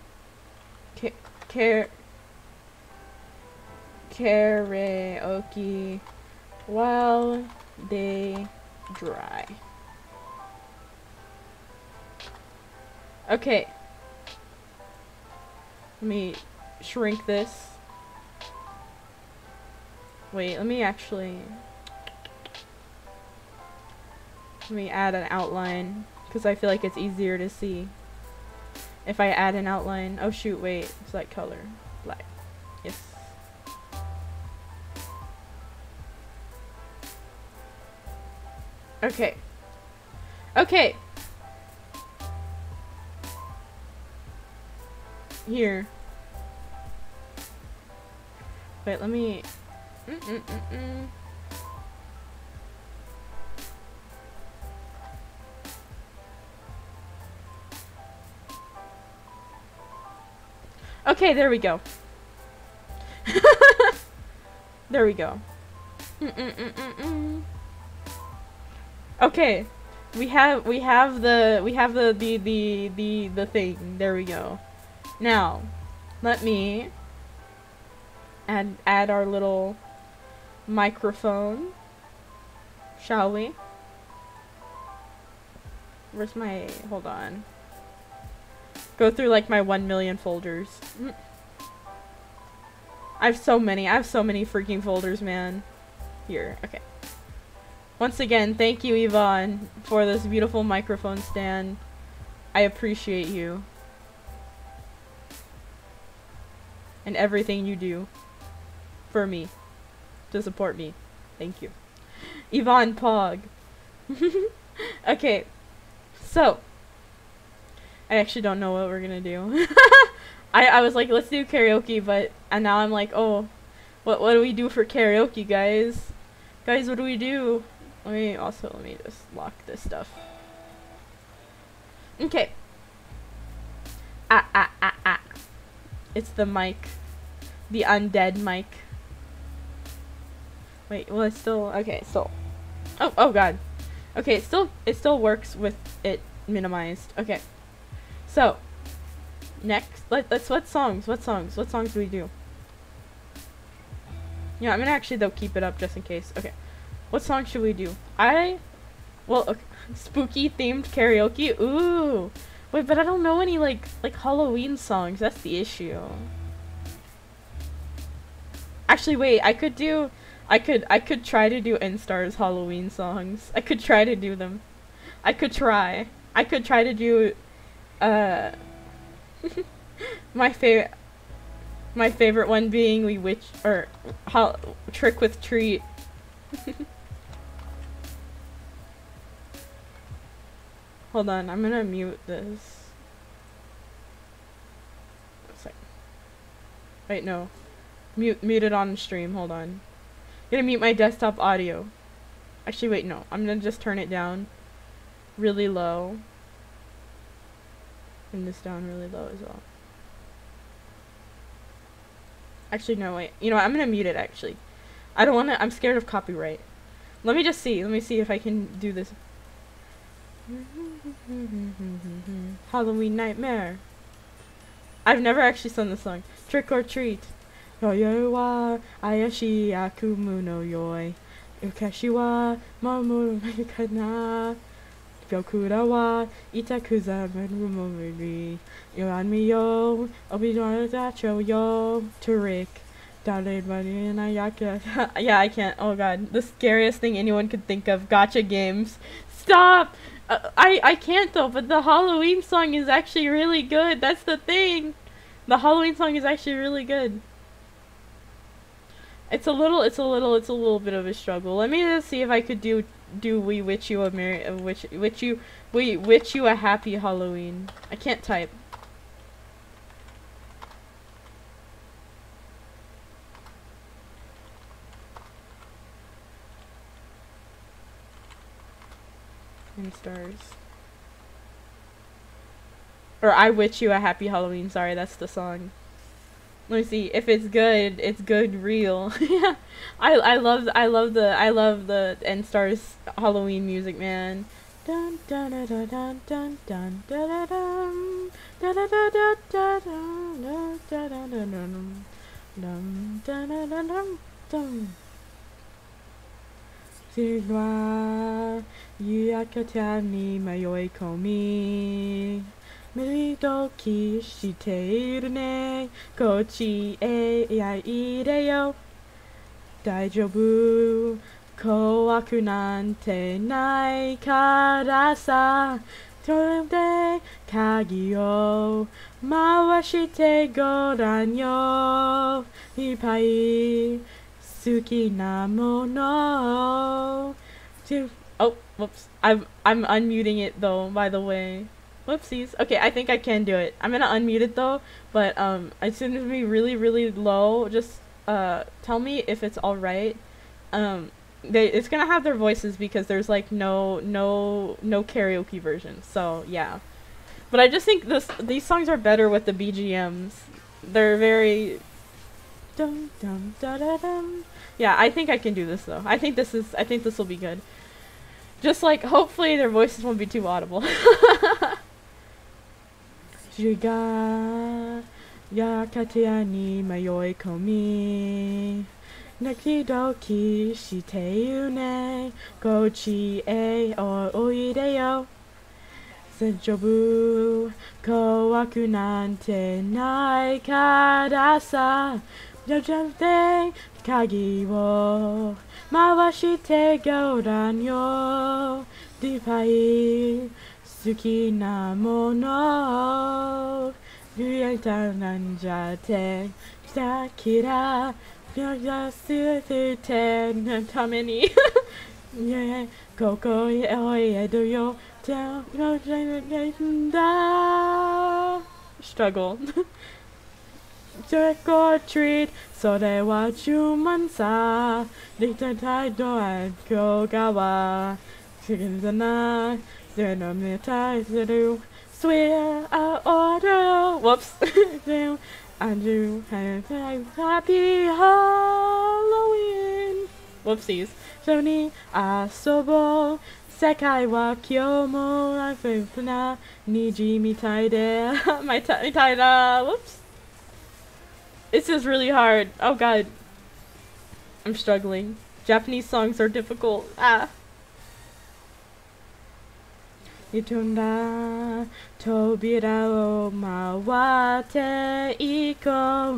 Care karaoke while they dry. Okay. Let me shrink this. Wait, let me actually let me add an outline because I feel like it's easier to see. If I add an outline. Oh shoot, wait. It's that color. Black. Yes. Okay. Okay. Here. Wait, let me... Mm -mm -mm -mm. Okay, there we go. There we go. Mm -mm -mm -mm -mm. Okay. We have we have the we have the the the the the thing. There we go. Now, let me add add our little microphone. Shall we? Where's my hold on. Go through like my one million folders. I have so many. I have so many freaking folders, man. Here, okay. Once again, thank you, Yvonne, for this beautiful microphone stand. I appreciate you. And everything you do for me. To support me. Thank you. Yvonne Pog. Okay. So. I actually don't know what we're gonna do. I, I was like, let's do karaoke, but and now I'm like, oh, what what do we do for karaoke, guys? Guys, what do we do? Let me also let me just lock this stuff. Okay. Ah ah ah ah. It's the mic, the undead mic. Wait, well it's still okay. So, oh oh god. Okay, it still it still works with it minimized. Okay. So, next, let, let's, what songs, what songs, what songs do we do? Yeah, I'm gonna actually, though, keep it up just in case. Okay, what song should we do? I, well, okay. Spooky themed karaoke, ooh. Wait, but I don't know any, like, like, Halloween songs, that's the issue. Actually, wait, I could do, I could, I could try to do N-Star's Halloween songs. I could try to do them. I could try. I could try to do, Uh, my favorite, my favorite one being we witch or how trick with treat. Hold on, I'm gonna mute this. Wait, no, mute mute it on stream. Hold on, I'm gonna mute my desktop audio. Actually, wait, no, I'm gonna just turn it down really low. Turn this down really low as well. Actually, no, wait. You know what? I'm gonna mute it, actually. I don't wanna- I'm scared of copyright. Let me just see. Let me see if I can do this. Halloween Nightmare. I've never actually sung this song. Trick or treat. Yoyo wa ayashi akumu no yoi. Ukashi wa mamoru kana. Gyokura wa itakuza menrumori. Yoran mi yo. Obi-Wan dacho yo. Tarik. Yeah, I can't. Oh god. The scariest thing anyone could think of. Gacha games. Stop! Uh, I, I can't though, but the Halloween song is actually really good. That's the thing. The Halloween song is actually really good. It's a little, it's a little, it's a little bit of a struggle. Let me just see if I could do, do we witch you a merry, uh, witch, witch you, we witch you a happy Halloween. I can't type. And stars. Or I witch you a happy Halloween. Sorry, that's the song. Let me see if it's good. It's good, real. Yeah, I I love I love the I love the N Stars Halloween music, man. Dun dun dun dun dun dun dun dun dun dun dun dun dun dun dun. Sigma, yakata ni mayoi komi. Midoki shiteiru ne. Kochi e yaire yo. Daijobu. Kowaku nante nai kara sa. Torente kagi o mawashite goran yo. Ipai. Suki na mono. Oh, whoops. I'm I'm unmuting it though, by the way. Whoopsies. Okay, I think I can do it. I'm gonna unmute it though, but um it's gonna be really, really low. Just uh tell me if it's alright. Um they it's gonna have their voices because there's like no no no karaoke version. So yeah. But I just think this these songs are better with the B G Ms. They're very dum dum da da dum. Yeah, I think I can do this though. I think this is I think this will be good. Just like, hopefully their voices won't be too audible. Jiga ya katia ni mayoi komi. Nakidoki shiteu ne gochi e o oide yo. Senjobu kowaku nante nai kadasa. Jojante kagi wo mawashite gouran yo. Dipai suki na mono. Ryuita nanjate sakira. Yasututen tamini. Yeah, koko oi edo yo. Struggle. Trick or treat, so they watch you mansa. Dictate do and kogawa. Chicken the night, then I'm the ties to do. Swear I order. Whoops. And you have a happy Halloween. Whoopsies. Shoni asobo. Sekai wa kyo mo na niji mitai de. My mitai da. Whoops. This is really hard. Oh god. I'm struggling. Japanese songs are difficult. Ah. Itunda tobira o mawate iko.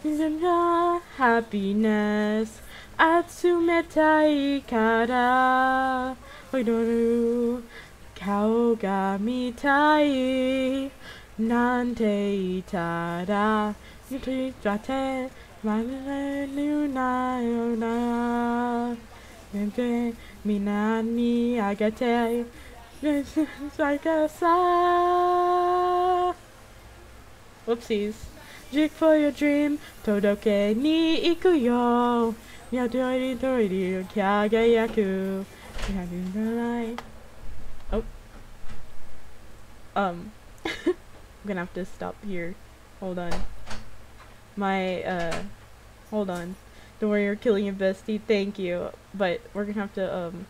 Happiness atsumetai kara. Oidoru kao ga mitai nante itada. Yuti jate manu na yona. Nente minani agate. Whoopsies. Jig for your dream. Todoke ni ikuyo. Yadori dori kyaga yaku. Oh. Um. I'm gonna have to stop here. Hold on. My, uh. Hold on. Don't worry, you're killing your bestie. Thank you. But we're gonna have to, um.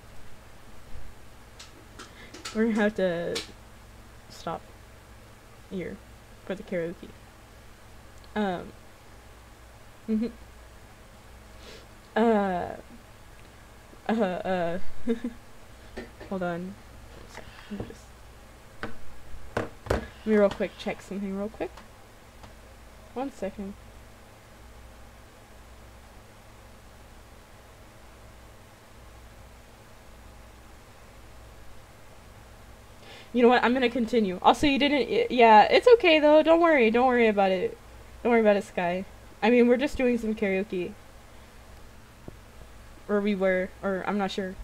We're gonna have to stop here for the karaoke. Um. Mhm. uh. Uh. Uh. Hold on. Let me just. Let me real quick check something real quick. One second. You know what? I'm gonna continue. Also, you didn't. Yeah, it's okay though. Don't worry. Don't worry about it. Don't worry about it, Sky. I mean, we're just doing some karaoke. Or we were, or I'm not sure.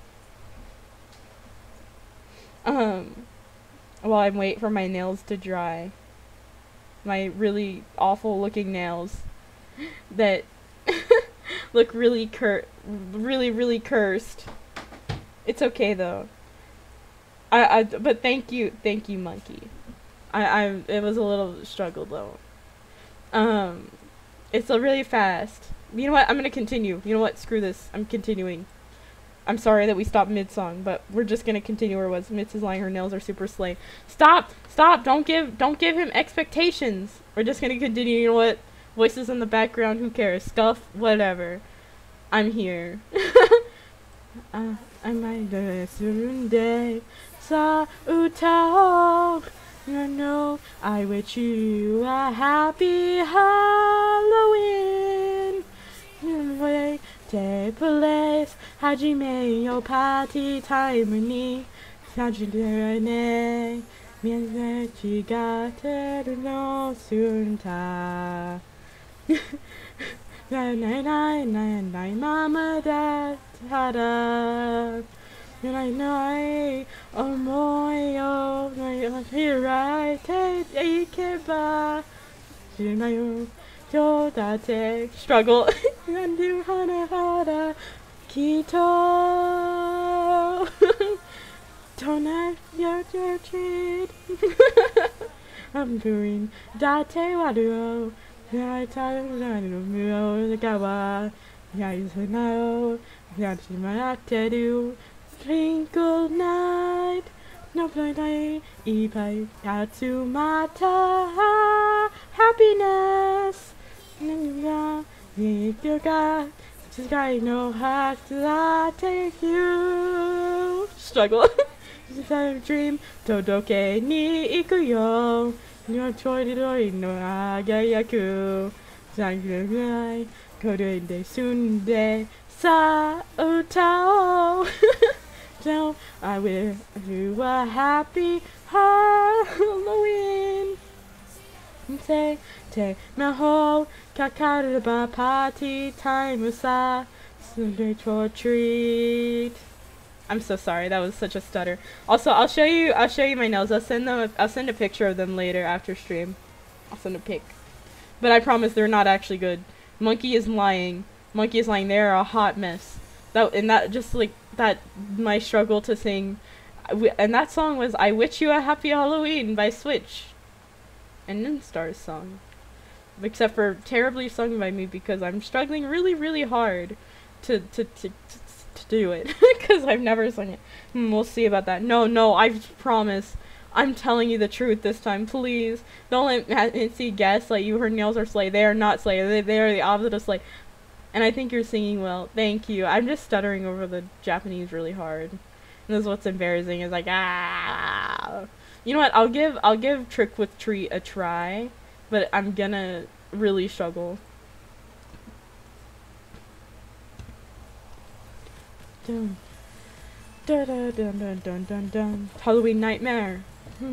Um, while I'm waiting for my nails to dry. My really awful looking nails that look really cur- really, really cursed. It's okay though. I, I, but thank you, thank you, monkey. I, I, it was a little struggle though. Um, it's a really fast. You know what? I'm gonna continue. You know what? Screw this. I'm continuing. I'm sorry that we stopped mid-song, but we're just gonna continue where it was. Mitz is lying. Her nails are super slay. Stop! Stop! Don't give, don't give him expectations. We're just gonna continue. You know what? Voices in the background. Who cares? Scuff. Whatever. I'm here. uh, I might do it soon day. Sa uta. You know, I wish you a happy Halloween. Way to place. Hajime yo party time ni. Sajidere ne. Mienze chigateru no sunta. Nai nai nai nai nai mama da tada. Nai nai omoyo nai hirai te ikeba. Shinayo yodate struggle. Yandu hana hara kito. Don't act your your treat. I'm doing date wadu. I tell you that the gawa. Yeah, you say no. Yeah, she might tell you. Twinkle night, no play night, ipai Atsumata, happiness. If you got this guy no heart to take you. Struggle. This is a dream. Todoke ni ikuyo. No choidori no agayaku. Zangurai. Kodende sunde sa utao. So I wish you a happy Halloween. Say, te maho kakaraba party time usa Sunday for treat. I'm so sorry, that was such a stutter. Also, I'll show you I'll show you my nails. I'll send them a, I'll send a picture of them later after stream. I'll send a pic. But I promise they're not actually good. Monkey is lying. Monkey is lying. They're a hot mess. That and that just like that my struggle to sing, and that song was I Wish You a Happy Halloween by Switch. And then Star's song. Except for terribly sung by me because I'm struggling really, really hard to to to, to, to do it. Because I've never sung it. Hmm, we'll see about that. No, no, I promise. I'm telling you the truth this time. Please. Don't let Mitzi guess like you her nails are slay. They are not slay. They, they are the opposite of slay. And I think you're singing well. Thank you. I'm just stuttering over the Japanese really hard. And this is what's embarrassing is like ah. You know what? I'll give I'll give Trick with Treat a try, but I'm gonna really struggle. Dun dun dun dun dun dun dun. Halloween Nightmare.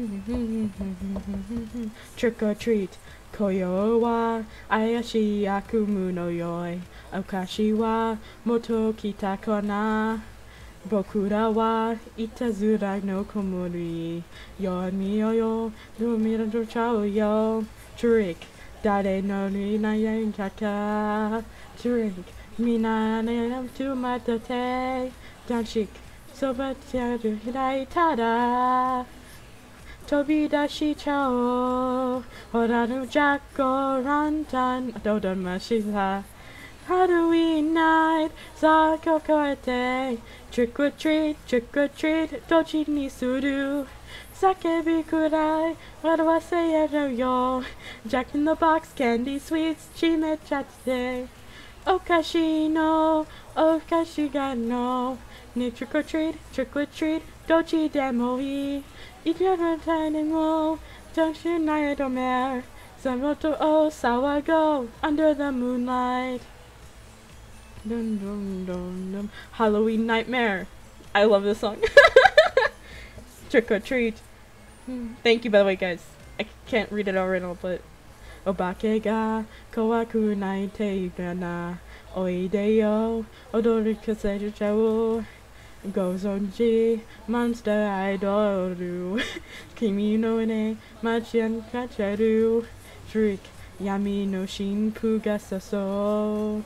Trick or treat. Koyo wa ayashi akumu no yoi. Okashi wa moto kita kona. Bokura wa itazura no komori. Yo mio yo, no mira do chao yo. Trick, dare no ni na yan kaka. Trick, mina na to matate. Danshik, so but yadu hidai tada. Tobidashi chao. Horanu jako rantan. Dodon mashita. Halloween night, Sako koete. Trick or treat, trick or treat, dochi ni suru. Sakebi kurai, what do I say? I don't yo. Jack in the Box, candy sweets, chime chatte. Okashi no, okashi ga no. Ni trick or treat, trick or treat, dochi demoi. Ikara tane mo, don't you naya domer. Samoto o sawago, under the moonlight. Dun, dun, dun, dun. Halloween Nightmare. I love this song. Trick or treat. Thank you, by the way, guys. I can't read it original, but Obake ga kawaku naite gana oide yo odori kaseju chao gozonji monster idoru kimi no ne machian kacheru trick yami no shinpu ga saso.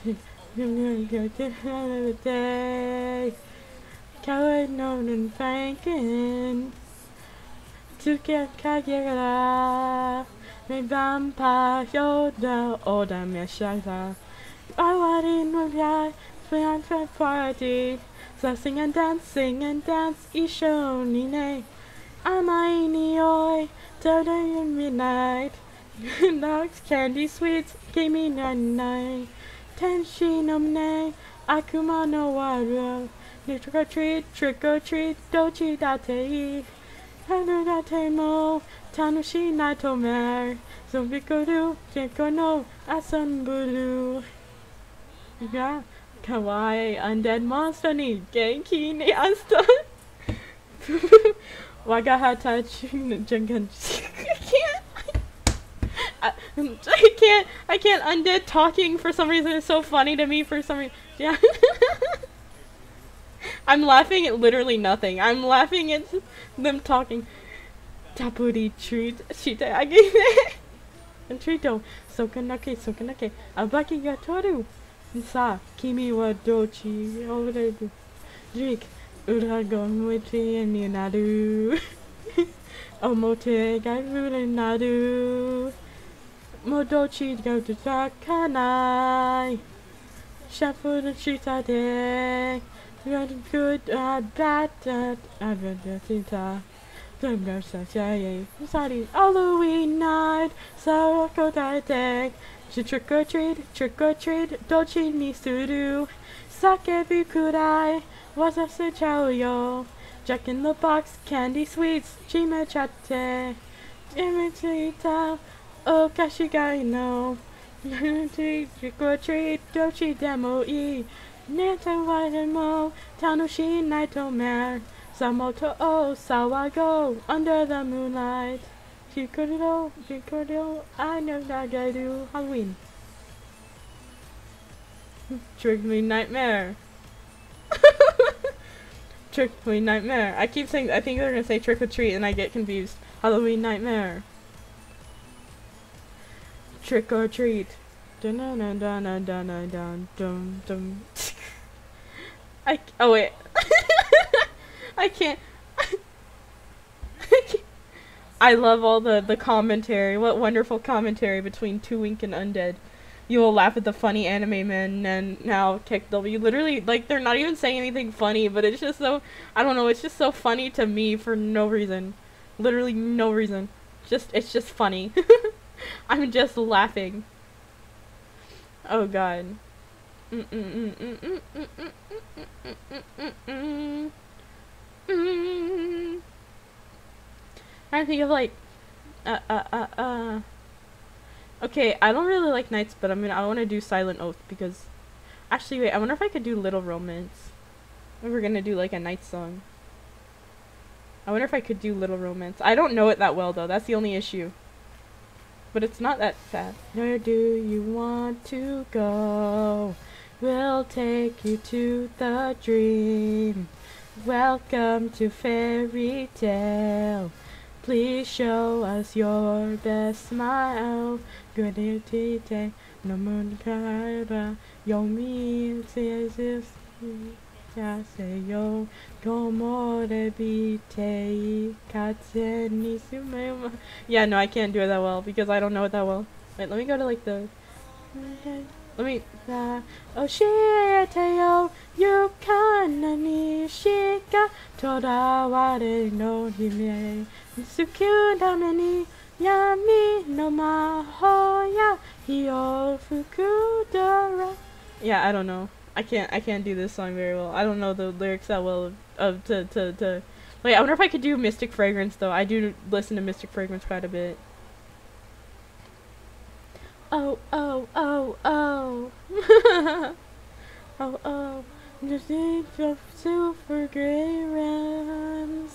Coward known and Franken to get Kagera, me vampire yoda, oda meshata. I want in with ya, plan for party. So sing and dance, sing and dance, isho nine. Amai ni oi, till midnight. Dogs, candy sweets, give me nine nine. Tenshi no ne, akuma no waru. Trick or treat, trick or treat, dochi date. Hanu date mo, tanushi natomer. Zombikoru, jinko no, asanburu. Yeah, kawaii undead monster ni genki ni asta. Wagahata jinkan. I can't. I, I can't. I can't. Undead talking for some reason is so funny to me. For some reason, yeah. I'm laughing at literally nothing. I'm laughing at them talking. Tapuri treat. Shita agine. And trito. Sokanake. Sokanake. Abaki gatoru. Sa. Kimi wa dochi. Oredu. Drink. Uragon witty and yunadu. Omote garu nadu. Modochi go to Sakanai. Shafu the Shita de Good, good, uh, bad, bad, uh, Sorry, Halloween night, Sarako day. Trick or treat, trick or treat, Dolce needs to do. Sakebu kurai, wasa su chao yo. Jack in the box, candy sweets, chime chatte. Imitate, oh kashigai no. Trick or treat, Dolce demo e. Nanta waimo, Tanushi naito mer. Samoto o sawago, under the moonlight. Hikorido, Hikorido, I know that I do Halloween. Trick me nightmare. Trick me nightmare. I keep saying, I think they're gonna say trick or treat and I get confused. Halloween nightmare. Trick or treat. Dun dun dun dun dun dun dun dun dun. I, oh wait. I can't. I can't. I love all the, the commentary. What wonderful commentary between Two Wink and Undead. You will laugh at the funny anime men and now Kick W. Literally, like, they're not even saying anything funny, but it's just so, I don't know, it's just so funny to me for no reason. Literally no reason. Just, it's just funny. I'm just laughing. Oh god. Mm mm mm mm mm mm mm mm mm mm mm mm. I think of like, uh, uh, uh, uh. Okay, I don't really like Nights, but I mean, I want to do Silent Oath because, actually, wait, I wonder if I could do Little Romance. If we're gonna do like a Night song. I wonder if I could do Little Romance. I don't know it that well though. That's the only issue. But it's not that sad. Where do you want to go? We'll take you to the dream. Welcome to Fairy Tale. Please show us your best smile. Good day, no moon kara. Yomi says say yo. Komore bite katse ni sumema. Yeah, no, I can't do it that well because I don't know it that well. Wait, let me go to like the. Let me. Uh, Oshiete yo yukana ni shika todaware no hime. Sukyu dameni yami no mahoya hio fukudara. Yeah, I don't know. I can't I can't do this song very well. I don't know the lyrics that well of, of to, to to wait, I wonder if I could do Mystic Fragrance though. I do listen to Mystic Fragrance quite a bit. Oh oh oh oh. Oh oh. Just need of super gray rams.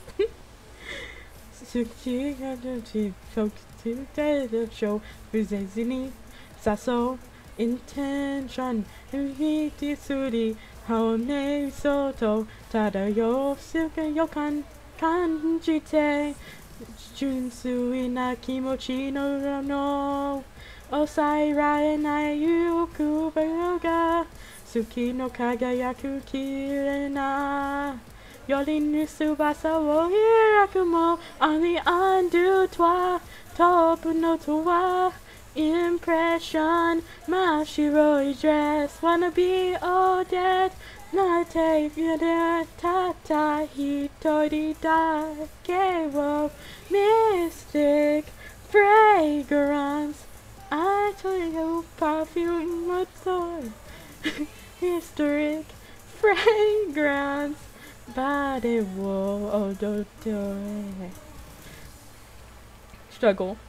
Sukchi gaji folks to the show Fuzezini Saso intention Hiti Suri Hone Soto Tada yo Suka Yokan Kanjite Junsui na Kimochi no no Osai Rai na Yuku Bayoga Suki no Kagayaku Kirena Yolinu Subasa wo hirakumo on the undo toi topu no toa impression Mashiroi dress wanna be all dead Nate yada tata hitori da kewo mystic fragrance I told you perfume motor historic fragrance Bade wo odotore. Struggle.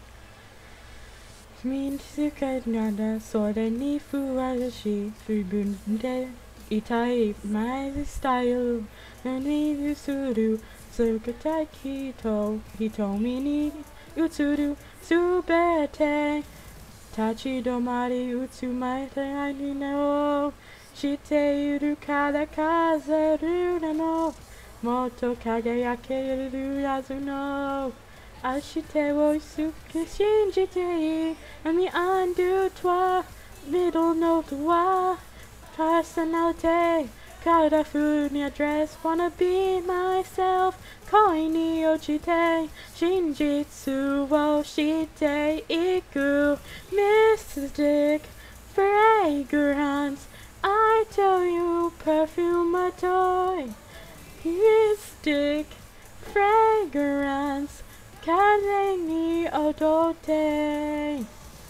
Min suka nada sore ni fuwashi fubunde itai my style and we usuru suka hito hitomi ni utsuru subete tachi domari utsumaite I know Shite uru kada kazaru no Moto kagayake uru yazu no Ashite wo isuke shinjite And the undo toi Middle note wa Personality Karafu ni address Wanna be myself Koi ni ochite Shinjitsu wo shite iku Mystic Fragrance I tell you perfume a toy. Mystic fragrance. Kaze ni odote.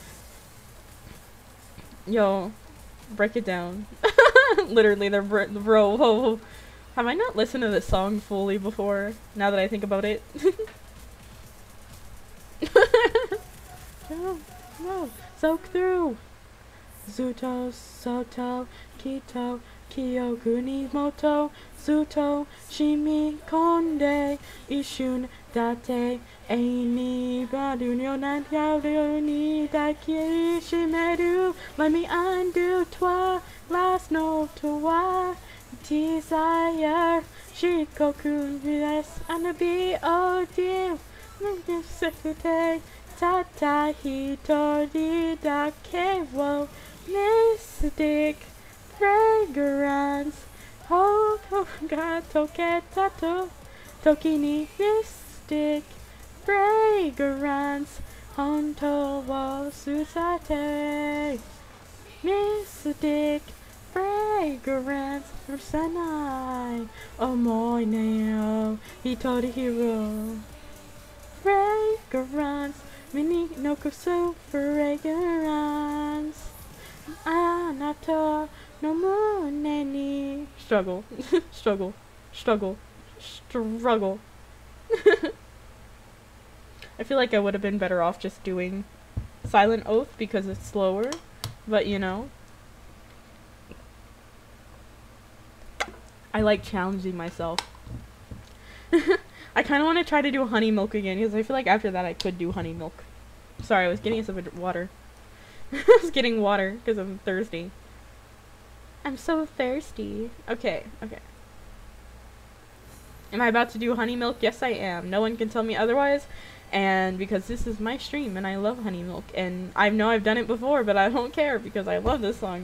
Yo, break it down. Literally, the bro. The bro whoa. Have I not listened to this song fully before? Now that I think about it. No, no, soak through. Zuto, Soto, Kito, Kyoku ni moto, Zuto, Shimi, Konde, Ishun, Date, Eini, Badunyo, Nanyaru, ni Daki, Shimeru, let me undo twa, last no to desire, Shikoku, yes, and be oh dear, Sekute, Tata, Hitori, Dakewo, Mystic fragrance. Oh, ga toke tato. Toki ni mystic fragrance. Honto wo susate. Mystic fragrance. Ursanai. Oh, my nail. Hitori hero. Fragrance. Mini no kusu fragrance. Anato no muneni. Struggle. Struggle. Struggle. Struggle. I feel like I would have been better off just doing Silent Oath because it's slower. But you know. I like challenging myself. I kind of want to try to do honey milk again because I feel like after that I could do honey milk. Sorry, I was getting a sip of water. I was getting water because I'm thirsty. I'm so thirsty. Okay, okay. Am I about to do honey milk? Yes, I am. No one can tell me otherwise. And because this is my stream and I love honey milk. And I know I've done it before, but I don't care because I love this song.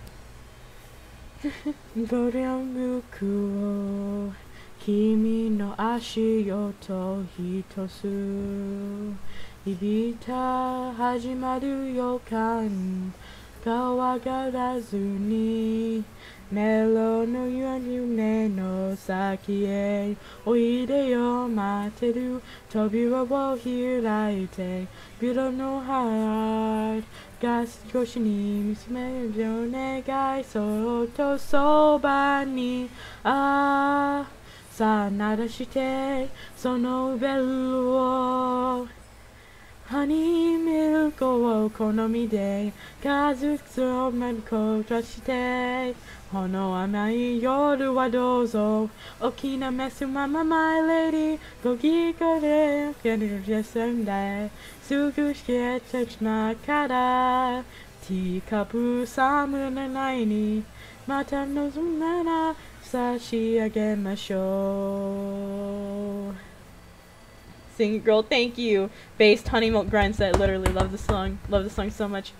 Kimi no ashi yo to hitosu Ibita hajimaru yokan Kawagarazu ni Melo no yume no saki e Oide yo materu Tobira wo hiraite Biro no heart Gas yoshi ni misume yo negai Soto soba ni Ah Sa narashite sono belu wo Honey milk o konomi de Kazutsu menko trashite Hono amai yoru wa dozo Okina mesu mama my lady Gogiko de Kenujasendai Sugu shikete chinakara Teacupu samu nanai ni Mata no zumana Sashi again my show. Sing it, girl, thank you. Based Honey Milk Grind Set. Literally love the song. Love the song so much.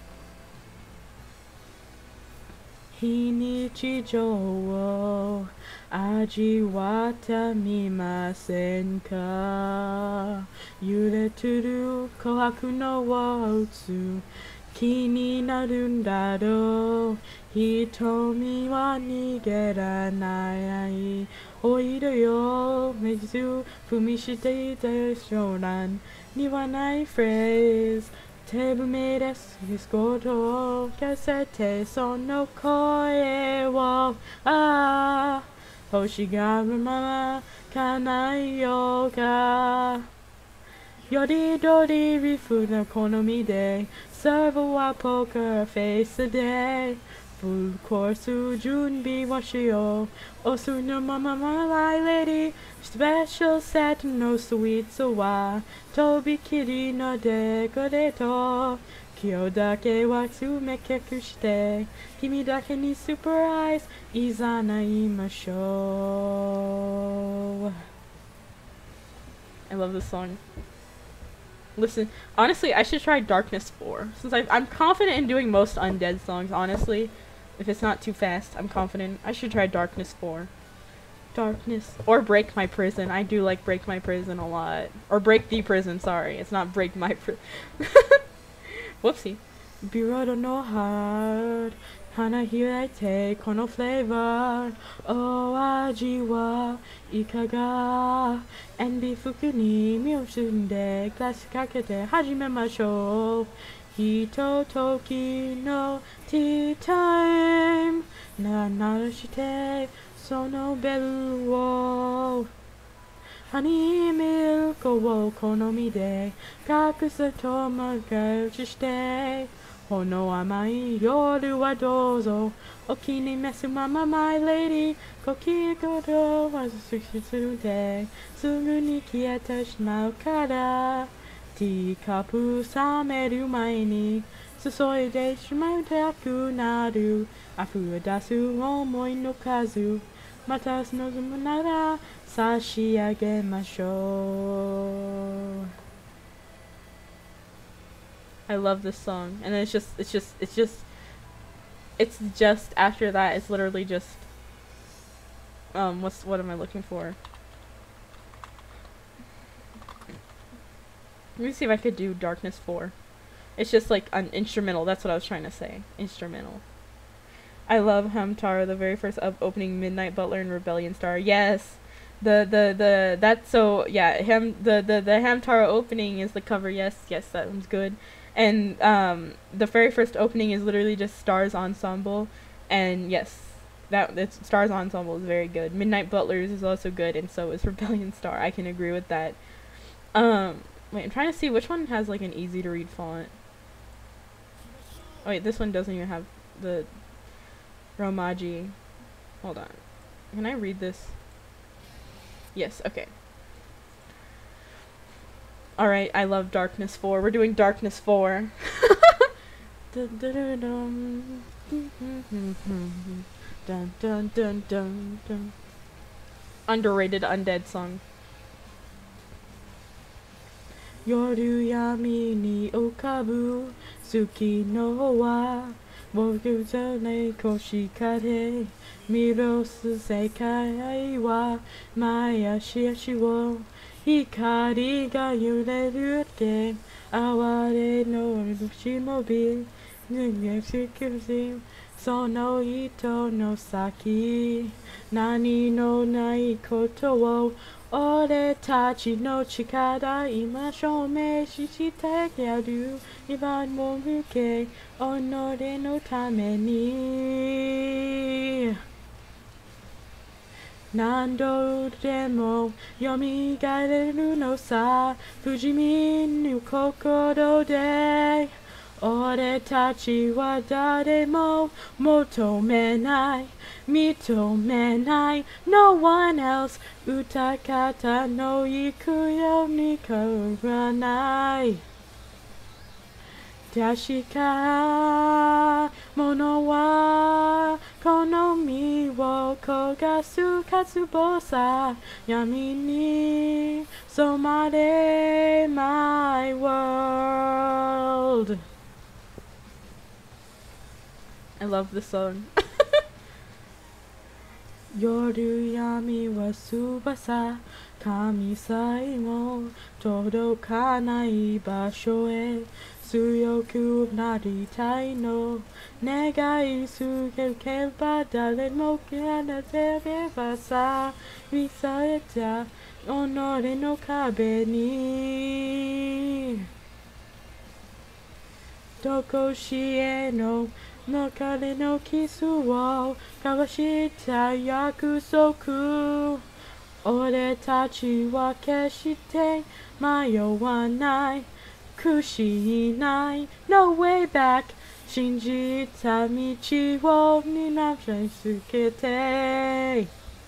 Hinichijo wo ajiwata mimasen ka Yureturu kohaku no wa utsu Kini naru daro Hitomi wa nigeranai Oiru yo mezu fumishite ite shonan Ni wa nai phrase Tebume desu hiskoto Kasete sono koe wo Ah Hoshigaru mama kanai yo ka Yori dori rifu no konomi de Servo wa poker face a day Full course junbi wa shio Osu no mama my lady Special set no sweet so wa Tobi kiri no decorato Kyo dake wa tsumekeku shite Kimi dake ni super eyes Izanaimashou. I love this song. Listen, honestly, I should try Darkness four. Since I've, I'm confident in doing most undead songs, honestly. If it's not too fast, I'm confident. I should try Darkness four. Darkness. Or Break My Prison. I do like Break My Prison a lot. Or Break the Prison, sorry. It's not Break My Prison. Whoopsie. Bureau no heart. Hana hirete kono flavor. O aji wa ikaga. Enbi fuku ni miyoshunde. Classic kakete hajime mashou. Hito toki no tea time. Na narashite sono belu wo. Honey milk wo konomi de kakusa tomaga shite hono amai yoru wa dozo okini mesu mama my lady koki kodo wa sushi de sugu ni kieta shimau kara teacup sameru mai ni susoi de shimau taku naru afu dasu omoi no kazu matas no zumunara Sashiagemashou. I love this song, and then it's just, it's just, it's just, it's just after that. It's literally just, um, what's what am I looking for? Let me see if I could do Darkness four. It's just like an instrumental. That's what I was trying to say. Instrumental. I love Hamtaro, the very first up opening Midnight Butler and Rebellion Star. Yes. The the the that's so yeah him the the the Hamtaro opening is the cover. Yes, yes, that one's good. And um the very first opening is literally just Stars Ensemble, and yes, that it's Stars Ensemble is very good. Midnight Butlers is also good, and so is Rebellion Star. I can agree with that. Um wait, I'm trying to see which one has like an easy to read font. Oh, wait, this one doesn't even have the Romaji. Hold on, can I read this? Yes, okay. Alright, I love Darkness four. We're doing Darkness four. dun, dun, dun, dun, dun, dun, dun, dun. Underrated undead song. Yoru yami ni okabu Suki no wa Boku ne koshikare Mirosu sekai wa Mayashi ashi wo Hikari ga yureru te Aware no shimobi Nugashikuzi Sono ito no saki Nani no nai koto wo Ore tachi no chikara ima shome shishite yaru Iban mo muke onore no tame ni Nando demo yomigareru no sa Fujimi no kokoro de Ore tachi wa daremo motomenai Mitomenai no one else Utakata no ikuyo ni koranai Dashika mono wa kono mi wo kogasu katsubosa Yami ni somare my world. I love this song. Yoru yami wa subasa Kamisai mo todokanai basho e Suyoku naritai no Negai sugekeba dare mo kanatebe sa Visaeta onore no kabe ni Dokoshie no Nokare no kisu wo Kawashita yakusoku Ore tachi wa keshite Mayo wa nai Kushi nai No way back Shinji tamichi wo Ninamsha sukete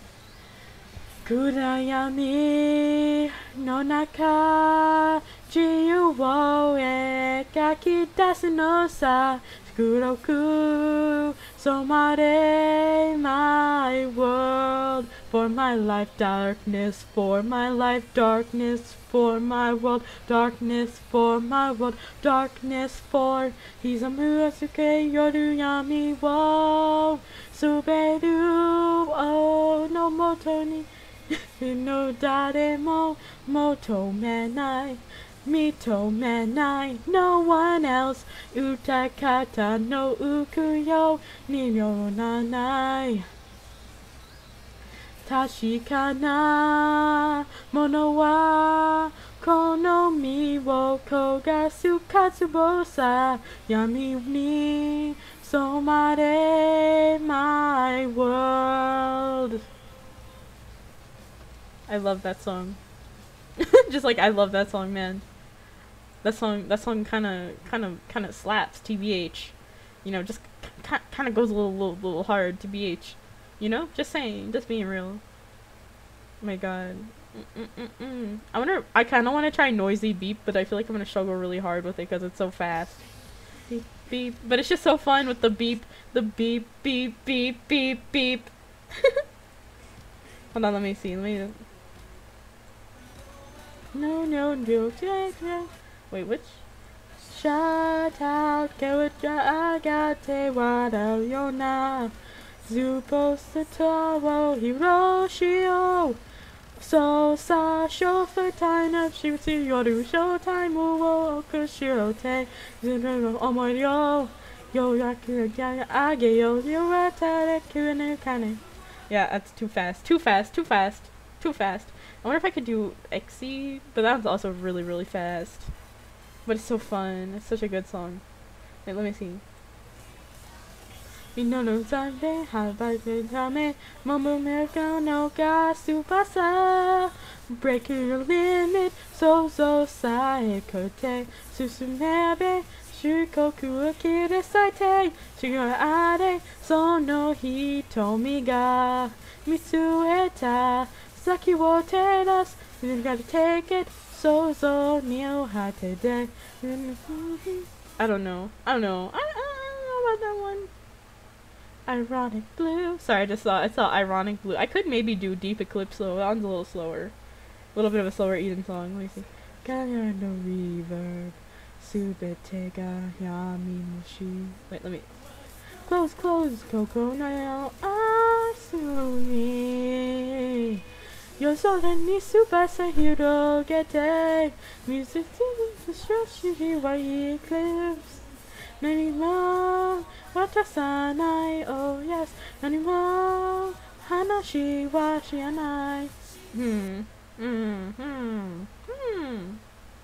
Kurayami no naka Jiyu wo e Kakidasu no sa Kuroku somare my world For my life darkness For my life darkness For my world darkness For my world darkness For Hizamu asuke yoru yami wo Suberu oh no moto ni No dare mo moto menai Mito manai, no one else. Utakata no ukuyo, niyo nanai. Tashikana mono wa kono mi wo kogasu katsubosa yami ni somare my world. I love that song. Just like I love that song, man. That song, that song kind of, kind of, kind of slaps. T B H, you know, just kind of goes a little, little, little hard. T B H, you know, just saying, just being real. Oh my god. Mm -mm -mm. I wonder. I kind of want to try noisy beep, but I feel like I'm gonna struggle really hard with it because it's so fast. Beep beep. But it's just so fun with the beep, the beep beep beep beep beep. Hold on, let me see. Let me. No, no, no, no. Wait, which? Shout out, Kawaja Agate Wada Yona. Zupo Satowo Hiroshio. So sa show for time of shooting yoru showtime wo kushirote. Zero omoyo. Yo yaku age yo yuratare kuene kane. Yeah, that's too fast. Too fast, too fast, too fast. I wonder if I could do Exy, but that was also really, really fast. But it's so fun. It's such a good song. Wait, let me see. Minono Zande, Havai Tame, Momo America no ga Subasa. Break your limit, so so sai kote. Susumebe, Shukoku akira saite. Shigura ade, so no hitomi ga. Mitsueta, Saki wo teras. You gotta take it. So so neo hate de. I don't know. I don't know. I, I don't know about that one. Ironic blue. Sorry, I just saw I saw ironic blue. I could maybe do deep eclipse though. That one's a little slower. A little bit of a slower Eden song. Let me see. Ganya no reverb. Subetega yami mushi. Wait, let me. Close, close, Coco now. Asumi. Yo sole ni subasa hiro gete. Music to stress you wa eclipse. Nani mo watasanai. Oh yes. Nani mo hanashi wa shianai. Hmm. Hmm. Hmm. Hmm.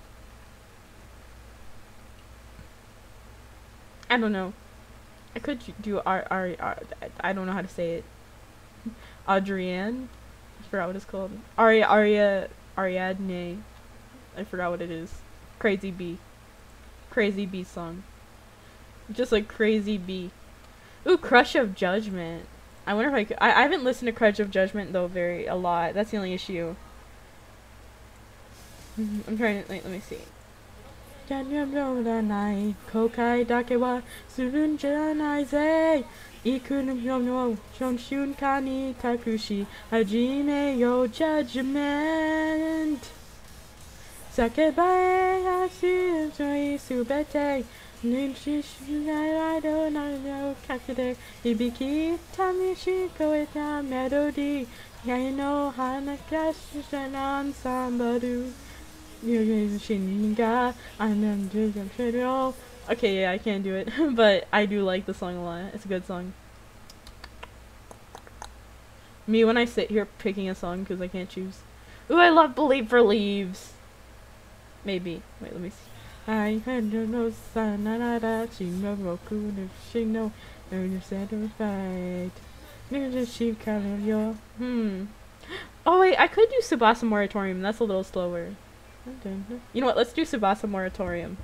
I don't know. I could do R R R. I don't know how to say it. Adrienne. I forgot what it's called. Aria Aria Ariadne. I forgot what it is. Crazy Bee. Crazy Bee song. Just like Crazy Bee. Ooh, Crush of Judgment. I wonder if I could. I, I haven't listened to Crush of Judgment though very a lot. That's the only issue. I'm trying to. Wait, let me see. Kokai dake wa surun janai ze. Ikunum yono shonshun kani takushi hajime yo judgment. Sakebae hashi enjoy subete. Ninshishu I don't know kakade. Hibiki tamishi koeta melody. Yaino hanakashi shanan sambaru. Okay, yeah, I can't do it, but I do like the song a lot. It's a good song. Me when I sit here picking a song because I can't choose. Ooh, I love Believe for Leaves. Maybe. Wait, let me see. I heard no sanada, she no roku, no she no, no satisfied. No, she color yo. Hmm. Oh wait, I could do Tsubasa Moratorium. That's a little slower. You know what? Let's do Tsubasa Moratorium.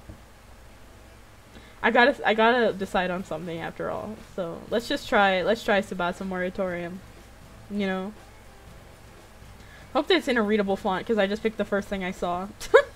I gotta, I gotta decide on something after all. So let's just try. Let's try Tsubasa Moratorium. You know. Hope that it's in a readable font because I just picked the first thing I saw.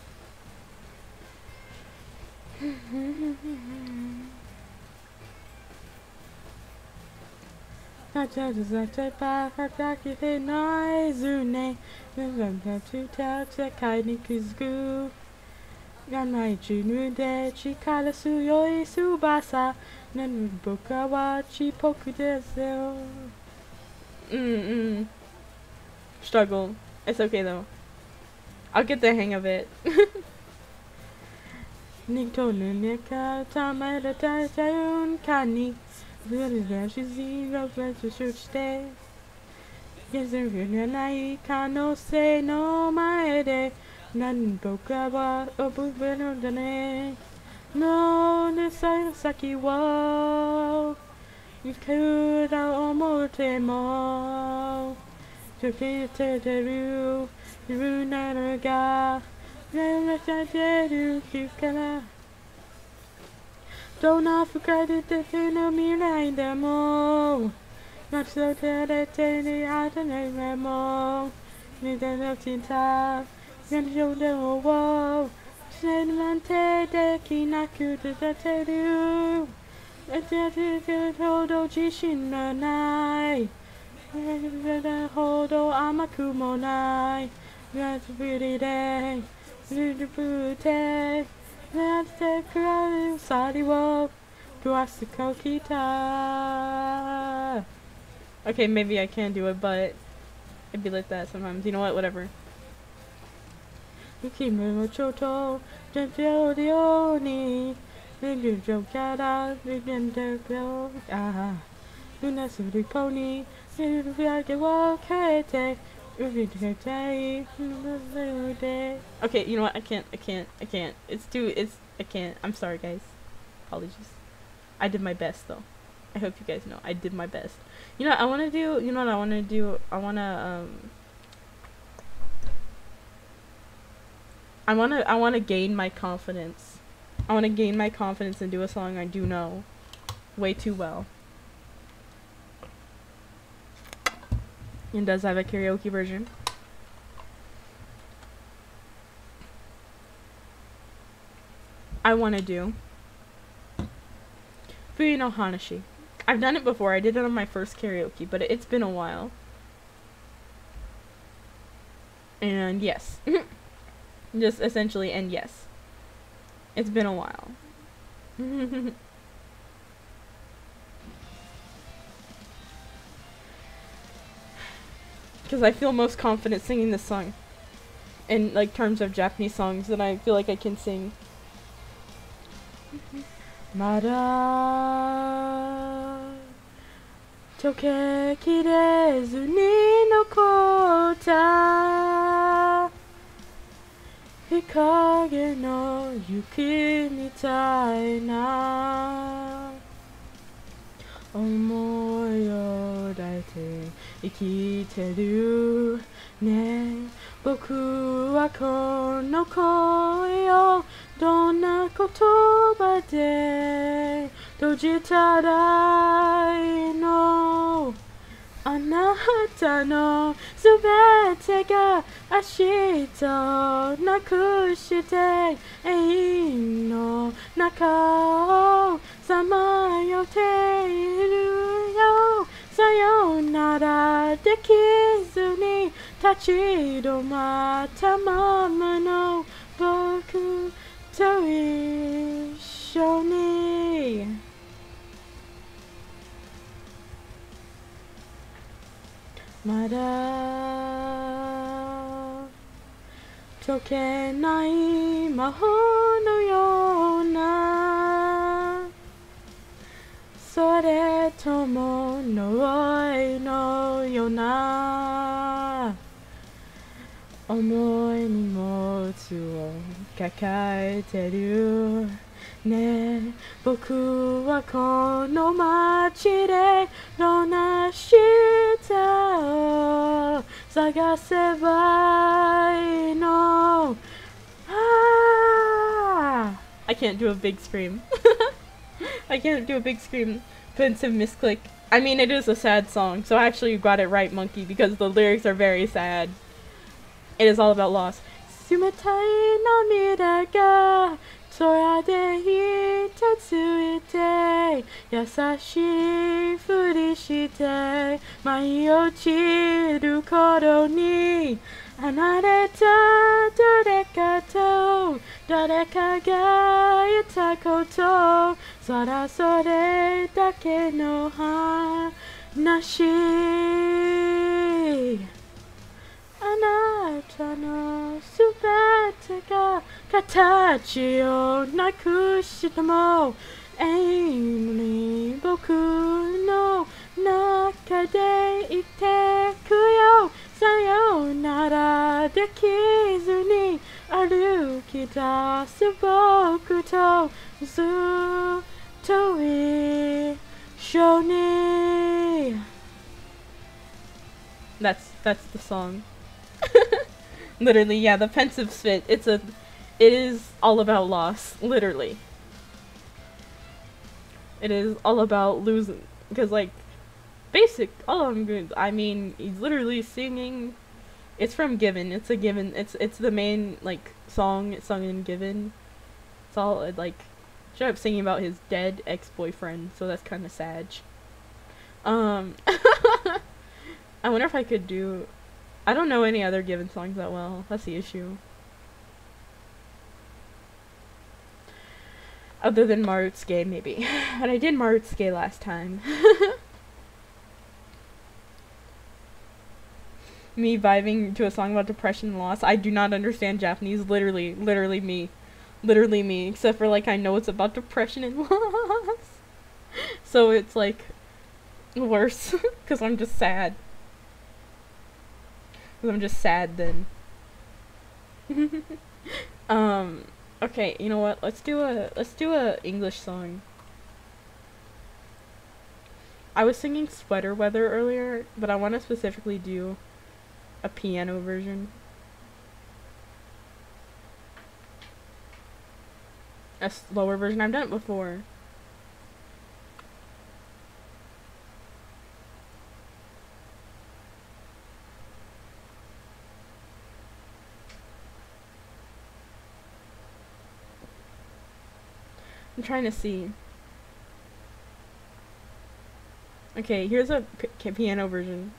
Mm-mm. Struggle. It's okay though. I'll get the hang of it. Nikto Nika Tamara Tayun Kani. She's zero to church day. Yes, if you're not, cano say no, my day. None broke about a book better than a no, this I saki wo. You could almost more. To get to the roof, you run out of gas. Then let I tell you, keep gonna. Don't not forget that you know me like them all. Not so that I tell you I don't know them all. Need an empty time, and show the whole world. Said man, take the kinaku to tell you. I tell you to hold on, Genshin no night. Hold on, Amakumo night. That's a pretty day. Little booty. Let's take a sorry walk. Do I see Kokita? Okay, maybe I can do it, but it'd be like that sometimes. You know what? Whatever. You keep me with Choto. Don't feel the only. Then you joke out. You didn't go. Ah. You know, so the pony. You feel like you walk. Hey, take. Okay, you know what? I can't. I can't. I can't. It's too. It's. I can't. I'm sorry, guys. Apologies. I did my best, though. I hope you guys know I did my best. You know, I want to do. You know what I want to do? I want to. Um. I want to. I want to gain my confidence. I want to gain my confidence and do a song I do know way too well. And does have a karaoke version. I want to do Fuyu no Hanashi. I've done it before. I did it on my first karaoke, but it's been a while. And yes. Just essentially, and yes. It's been a while. Because I feel most confident singing this song in like terms of Japanese songs that I feel like I can sing. Mada toke kirezu ni nokota hikage no yuki mitai na omoi o daite 生きてるね僕はこの声をどんな言葉で閉じたらいいのあなたのすべてが明日をなくして永遠の中をさまよっているよさよならできずに立ち止まったままの僕と一緒にまだ解けない魔法のようなそれとも呪いのような重い荷物を抱えてるね僕はこの街でどんな下を探せばいいの ah! I can't do a big scream. I can't do a big scream. Pensive misclick. I mean, it is a sad song, so actually you got it right, Monkey, because the lyrics are very sad. It is all about loss. Sumetai namida ga tora de hitatsuite yasashi furi shite mai ochiru koro ni anareta doreka to doreka ga yetta koto sora sore dake no hanashi anata no subete ga katachi o nakushita mo aimni boku no naka de ite kuyo sayonara dekizu ni aruki dasu boku to zu toi shoni. That's that's the song. Literally, yeah, the pensive spit. It's a it is all about loss, literally. It is all about losing, because like basic all I'm good. I mean, he's literally singing. It's from Given. It's a Given. It's it's the main like song. It's sung in Given. It's all like straight up singing about his dead ex-boyfriend. So that's kind of sad. Um, I wonder if I could do. I don't know any other Given songs that well. That's the issue. Other than Marutsuke, maybe. But I did Marutsuke last time. Me vibing to a song about depression and loss. I do not understand Japanese. Literally, literally me. Literally me. Except for, like, I know it's about depression and loss. So it's, like, worse. Because I'm just sad. Because I'm just sad then. um... Okay, you know what? Let's do a let's do a English song. I was singing Sweater Weather earlier, but I want to specifically do a piano version. A slower version. I've done it before. I'm trying to see. Okay, here's a p piano version.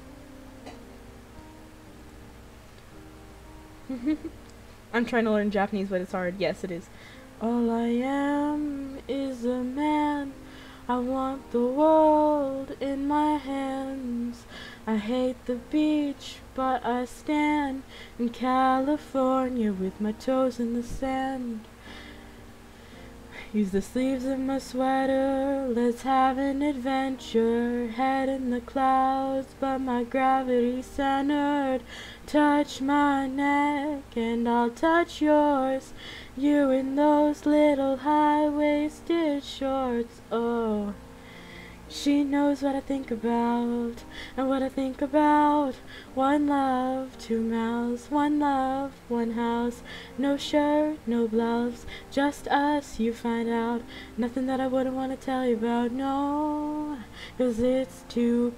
I'm trying to learn Japanese, but it's hard. Yes, it is. All I am is a man. I want the world in my hands. I hate the beach, but I stand in California with my toes in the sand. Use the sleeves of my sweater, let's have an adventure. Head in the clouds, but my gravity centered. Touch my neck and I'll touch yours. You in those little high-waisted shorts, oh. She knows what I think about, and what I think about. One love, two mouths, one love, one house. No shirt, no blouse, just us, you find out. Nothing that I wouldn't want to tell you about, no. 'Cause it's too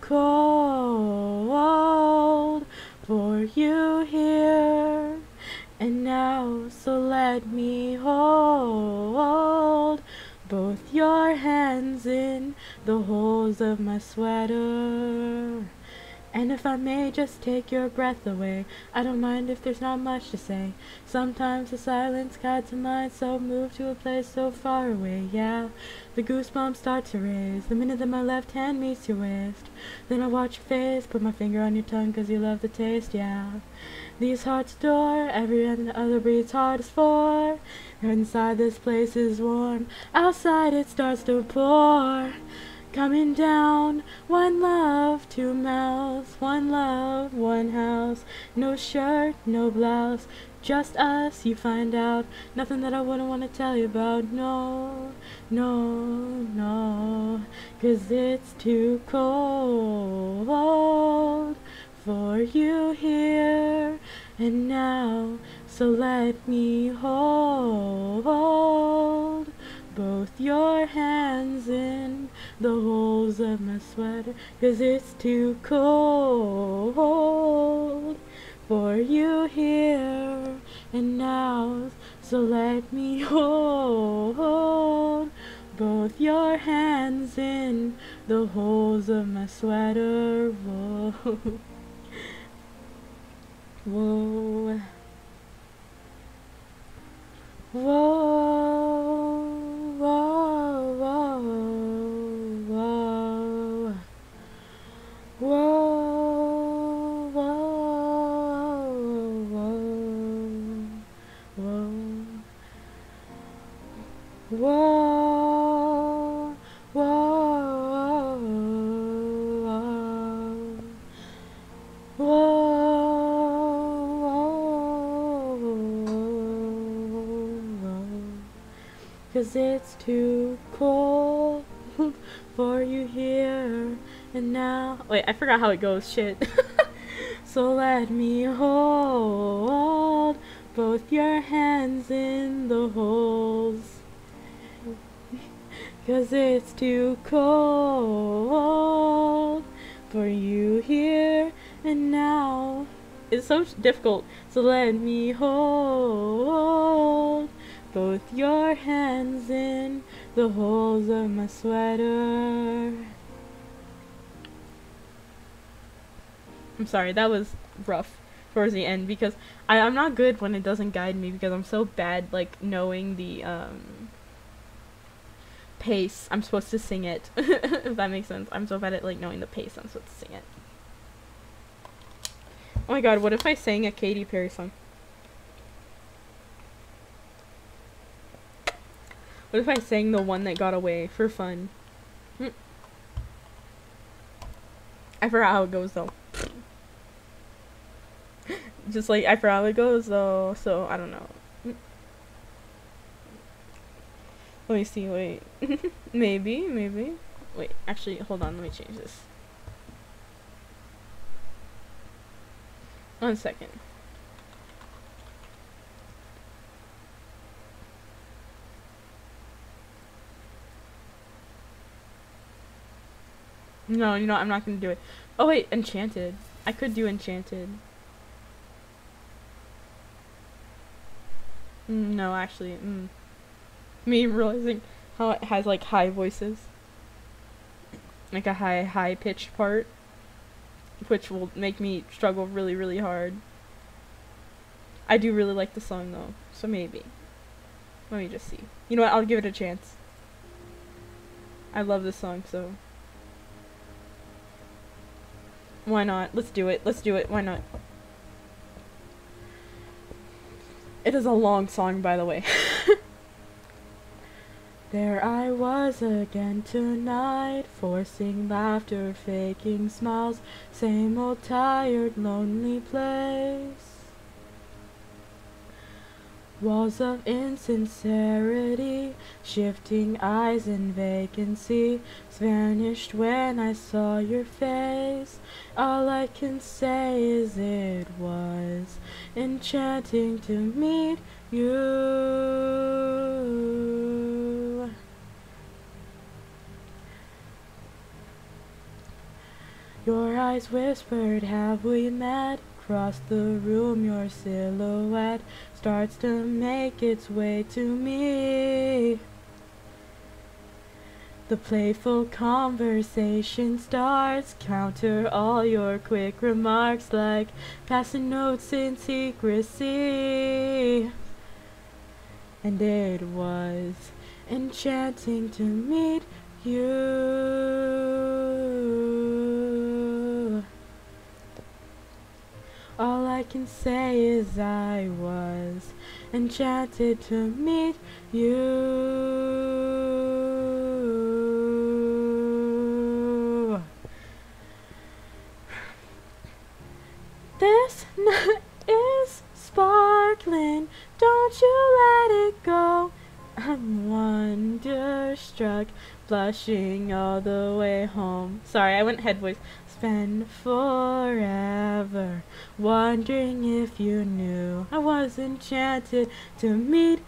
cold for you here and now, so let me hold both your hands in the holes of my sweater. And if I may just take your breath away, I don't mind if there's not much to say. Sometimes the silence guides the mind, so moved to a place so far away, yeah. The goosebumps start to raise the minute that my left hand meets your waist. Then I watch your face, put my finger on your tongue 'cause you love the taste, yeah. These hearts adore every other breathes heart is for. Inside this place is warm, outside it starts to pour. Coming down, one love, two mouths, one love, one house. No shirt, no blouse, just us, you find out. Nothing that I wouldn't want to tell you about, no, no, no. 'Cause it's too cold for you here and now, so let me hold both your hands in the holes of my sweater. 'Cause it's too cold for you here and now, so let me hold both your hands in the holes of my sweater. Whoa. Whoa. Whoa. Whoa. Whoa. Whoa. Whoa. Whoa. 'cause it's too cold for you here and now. Wait, I forgot how it goes, shit. So let me hold both your hands in the holes, 'cause it's too cold for you here and now. It's so difficult. So let me hold both your hands in the holes of my sweater. I'm sorry, that was rough towards the end because I, I'm not good when it doesn't guide me because I'm so bad like knowing the um pace I'm supposed to sing it. If that makes sense. I'm so bad at like knowing the pace I'm supposed to sing it. Oh my god, what if I sang a Katy Perry song? What if I sang the one that got away for fun? Hmm. I forgot how it goes though. Just like I forgot how it goes though, so I don't know. Let me see, wait. maybe, maybe. Wait, actually, hold on, let me change this. One second. No, you know, I'm not gonna do it. Oh wait, Enchanted. I could do Enchanted. Mm, no, actually, mm. Me realizing how it has like high voices. Like a high, high pitched part. Which will make me struggle really, really hard. I do really like the song though, so maybe. Let me just see. You know what, I'll give it a chance. I love this song, so. Why not? Let's do it. Let's do it. Why not? It is a long song, by the way. There I was again tonight, forcing laughter, faking smiles, same old tired, lonely place. Walls of insincerity, shifting eyes and vacancy, vanished when I saw your face. All I can say is it was enchanting to meet you. Your eyes whispered, have we met? Across the room your silhouette starts to make its way to me. The playful conversation starts, counter all your quick remarks like passing notes in secrecy. And it was enchanting to meet you. All I can say is I was enchanted to meet you. This night is sparkling, don't you let it go. I'm wonderstruck, blushing all the way home. Sorry, I went head voice. Spend forever wondering if you knew I was enchanted to meet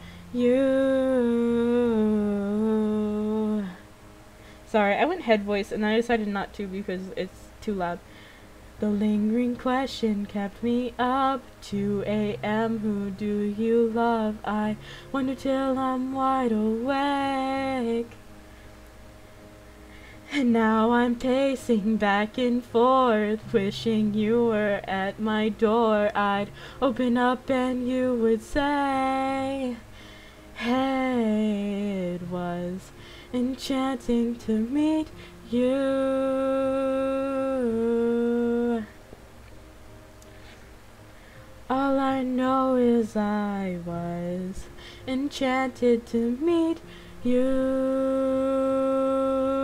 you. Sorry, I went head voice and I decided not to because it's too loud. The lingering question kept me up. two A M Who do you love? I wonder till I'm wide awake. And now I'm pacing back and forth, wishing you were at my door. I'd open up and you would say, hey, it was enchanting to meet you. All I know is I was enchanted to meet you.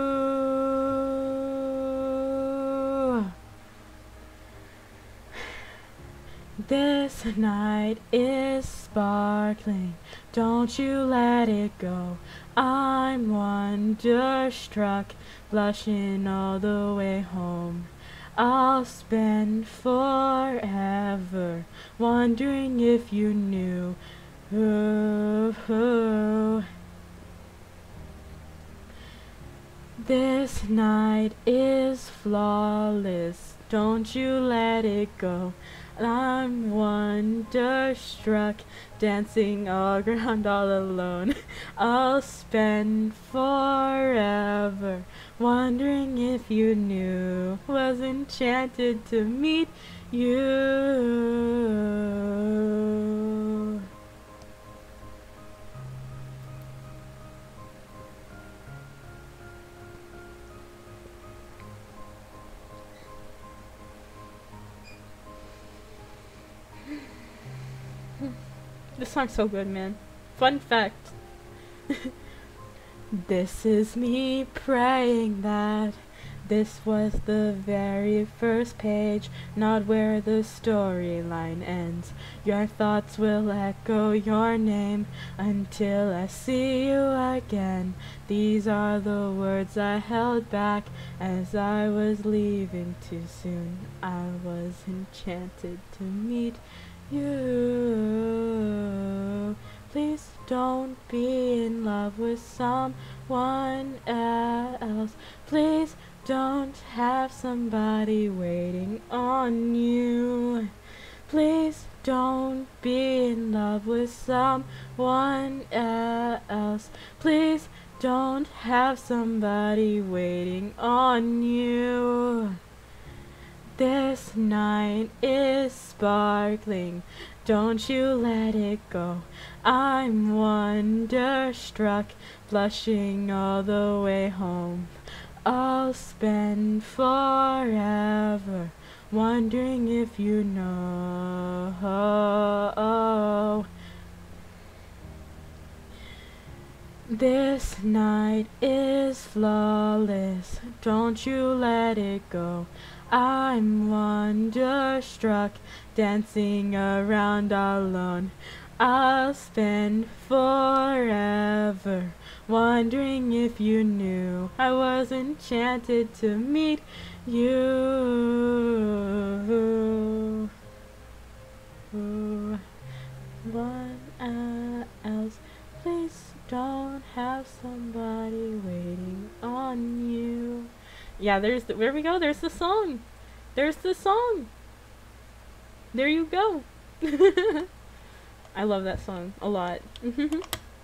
This night is sparkling, don't you let it go. I'm wonderstruck, blushing all the way home. I'll spend forever wondering if you knew. Ooh, ooh. This night is flawless, don't you let it go. I'm wonderstruck, dancing all around all alone. I'll spend forever wondering if you knew. Was enchanted to meet you. This song's so good, man. Fun fact. This is me praying that this was the very first page, not where the storyline ends. Your thoughts will echo your name until I see you again. These are the words I held back as I was leaving too soon. I was enchanted to meet you. Please don't be in love with someone else. Please don't have somebody waiting on you. Please don't be in love with someone else. Please don't have somebody waiting on you. This night is sparkling, don't you let it go. I'm wonderstruck, blushing all the way home. I'll spend forever wondering if you know. This night is flawless, don't you let it go. I'm wonderstruck, dancing around alone. I'll spend forever wondering if you knew. I was enchanted to meet you. One else, please don't have somebody waiting on you. Yeah, there's the, where we go, there's the song. There's the song. There you go. I love that song a lot. What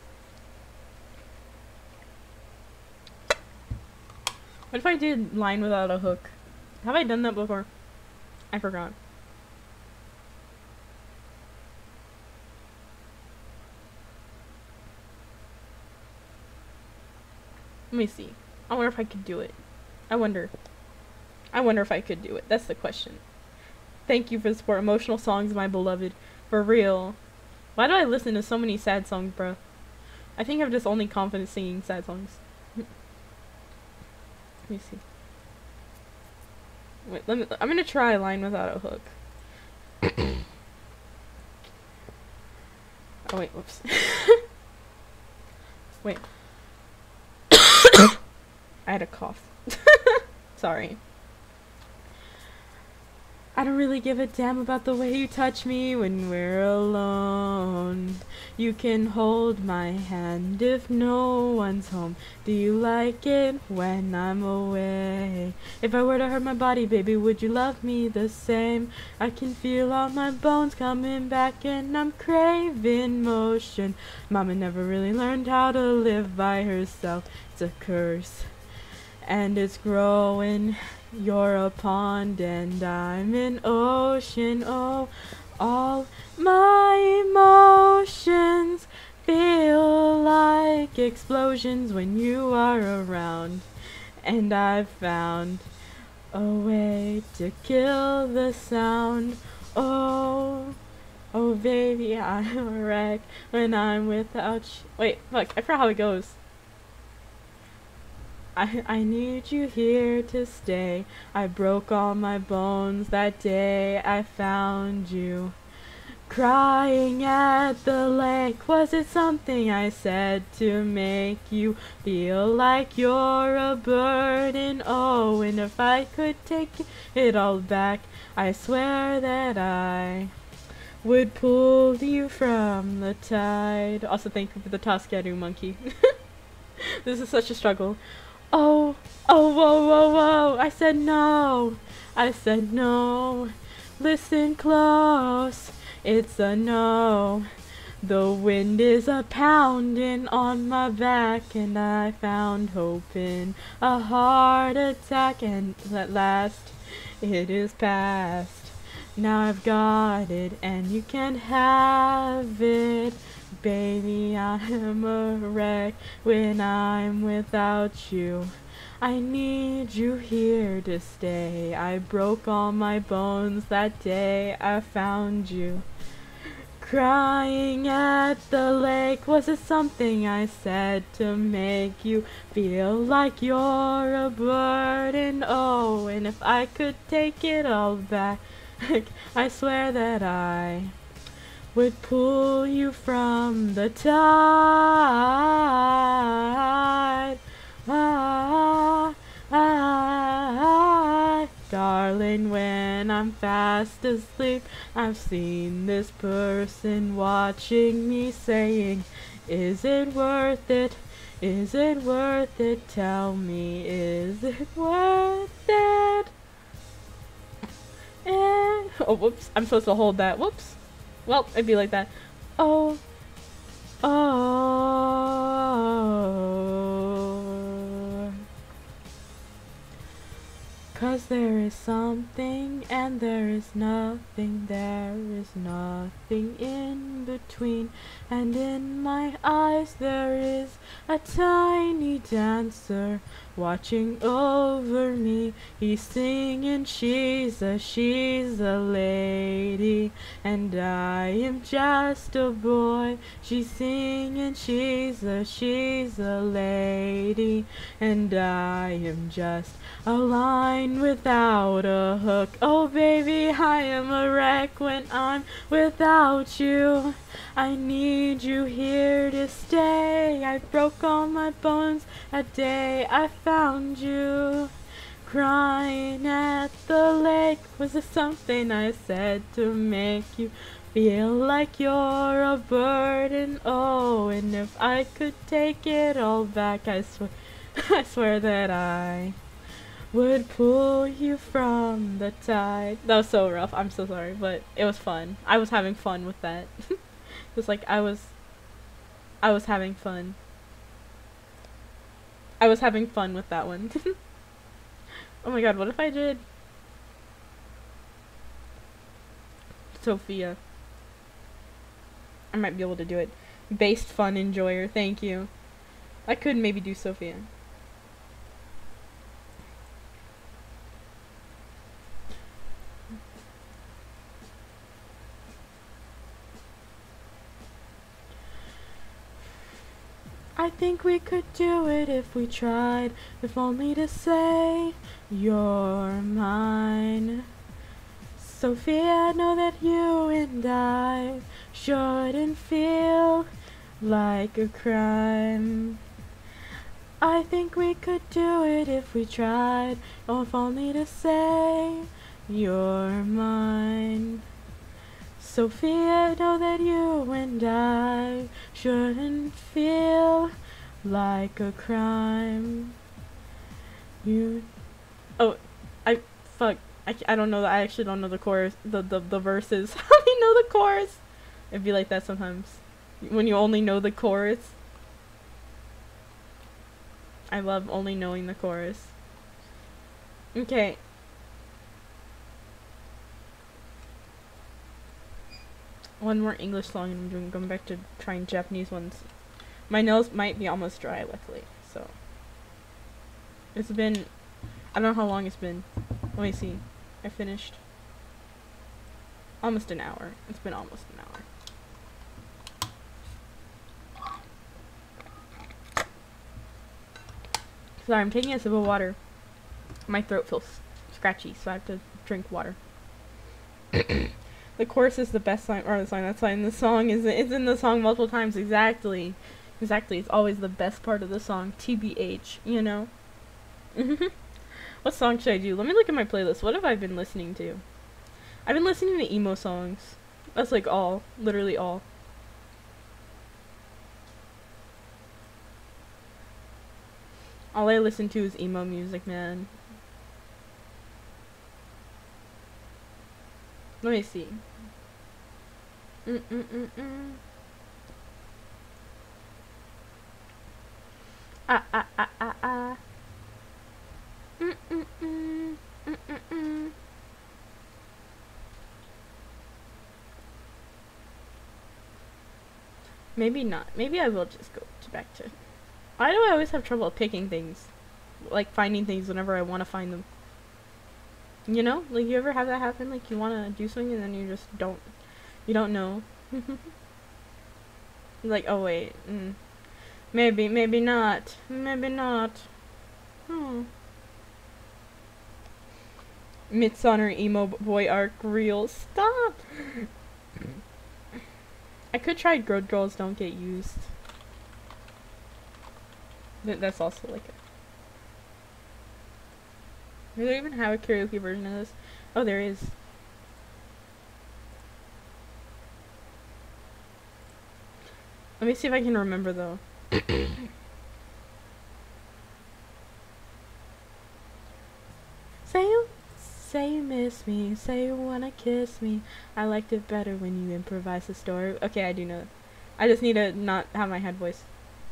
if I did line without a hook? Have I done that before? I forgot. Let me see. I wonder if I could do it. I wonder. I wonder if I could do it. That's the question. Thank you for the support. Emotional songs, my beloved. For real. Why do I listen to so many sad songs, bro? I think I'm just only confident singing sad songs. Let me see. Wait, let me. I'm gonna try a line without a hook. Oh wait, whoops. Wait. I had a cough. Sorry. I don't really give a damn about the way you touch me when we're alone. You can hold my hand if no one's home. Do you like it when I'm away? If I were to hurt my body, baby, would you love me the same? I can feel all my bones coming back and I'm craving motion. Mama never really learned how to live by herself. It's a curse. And it's growing. You're a pond and I'm an ocean. Oh, all my emotions feel like explosions when you are around. And I've found a way to kill the sound. Oh, oh baby, I'm a wreck when I'm without you. Wait, fuck, I forgot how it goes. I, I need you here to stay. I broke all my bones that day I found you. Crying at the lake, was it something I said to make you feel like you're a burden? Oh, and if I could take it all back, I swear that I would pull you from the tide. Also, thank you for the Toscadu monkey. This is such a struggle. Oh, oh, whoa, whoa, whoa. I said no. I said no. Listen close. It's a no. The wind is a pounding on my back, and I found hope in a heart attack, and at last it is past. Now I've got it, and you can have it. Baby, I'm a wreck when I'm without you. I need you here to stay. I broke all my bones that day I found you. Crying at the lake, was it something I said to make you feel like you're a burden? Oh, and if I could take it all back, I swear that I would pull you from the tide. Ah, ah, darling, when I'm fast asleep, I've seen this person watching me saying, is it worth it? Is it worth it? Tell me, is it worth it? And, oh, whoops, I'm supposed to hold that. Whoops. Well, it'd be like that. Oh, oh. 'Cause there is something and there is nothing, there is nothing in between, and in my eyes there is a tiny dancer watching over me. He's singing, she's a, she's a lady, and I am just a boy. She's singing, she's a, she's a lady, and I am just a line without a hook. Oh baby, I am a wreck when I'm without you. I need you here to stay. I broke all my bones that day I found you. Crying at the lake, was it something I said to make you feel like you're a burden? Oh, and if I could take it all back, I swear, I swear that I would pull you from the tide. That was so rough. I'm so sorry, but it was fun. I was having fun with that. It was like I was I was having fun. I was having fun with that one. Oh my god, what if I did Sophia? I might be able to do it. Based fun enjoyer, thank you. I could maybe do Sophia. I think we could do it if we tried, if only to say you're mine. Sophia, I know that you and I shouldn't feel like a crime. I think we could do it if we tried, or if only to say you're mine. Sophia, I know that you and I shouldn't feel like a crime. You, oh, I, fuck, I, I don't know, I actually don't know the chorus, the, the, the verses. How do you know the chorus? It'd be like that sometimes, when you only know the chorus. I love only knowing the chorus. Okay. One more English song and I'm doing, going back to trying Japanese ones. My nails might be almost dry, luckily, so. It's been, I don't know how long it's been. Let me see. I finished almost an hour. It's been almost an hour. Sorry, I'm taking a sip of water. My throat feels scratchy, so I have to drink water. The chorus is the best line, or the song, that's line. The song is it's in the song multiple times. Exactly. Exactly. It's always the best part of the song. T B H, you know? What song should I do? Let me look at my playlist. What have I been listening to? I've been listening to emo songs. That's like all. Literally all. All I listen to is emo music, man. Let me see. Mm mm mm mm. Ah ah ah ah ah. Mm mm mm. Mm mm mm. Maybe not. Maybe I will just go to back to. Why do I always have trouble picking things? Like finding things whenever I want to find them. You know? Like you ever have that happen? Like you want to do something and then you just don't. You don't know. Like, oh wait. Mm. Maybe, maybe not. Maybe not. Hmm. Midsummer emo boy arc real. Stop! I could try Good Girls Don't Get Used. Th that's also like a... Do they even have a karaoke version of this? Oh, there is. Let me see if I can remember though. Say you, say you miss me, say you wanna kiss me. I liked it better when you improvise a story. Okay, I do know that. I just need to not have my head voice.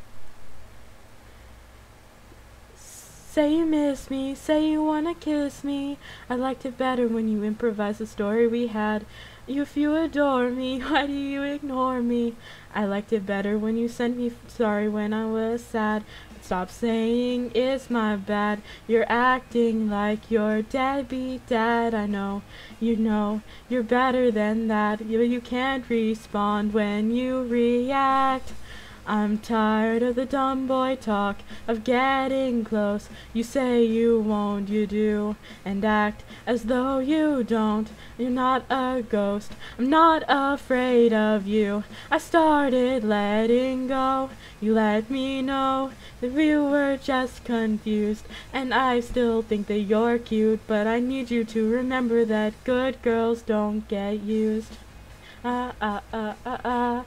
Say you miss me, say you wanna kiss me. I liked it better when you improvise a story we had. If you adore me, why do you ignore me? I liked it better when you sent me sorry when I was sad. Stop saying it's my bad. You're acting like your deadbeat dad. I know, you know, you're better than that. You, you can't respond when you react. I'm tired of the dumb boy talk, of getting close. You say you won't, you do, and act as though you don't. You're not a ghost, I'm not afraid of you. I started letting go, you let me know that we were just confused. And I still think that you're cute, but I need you to remember that good girls don't get used. Ah, ah, ah, ah, ah.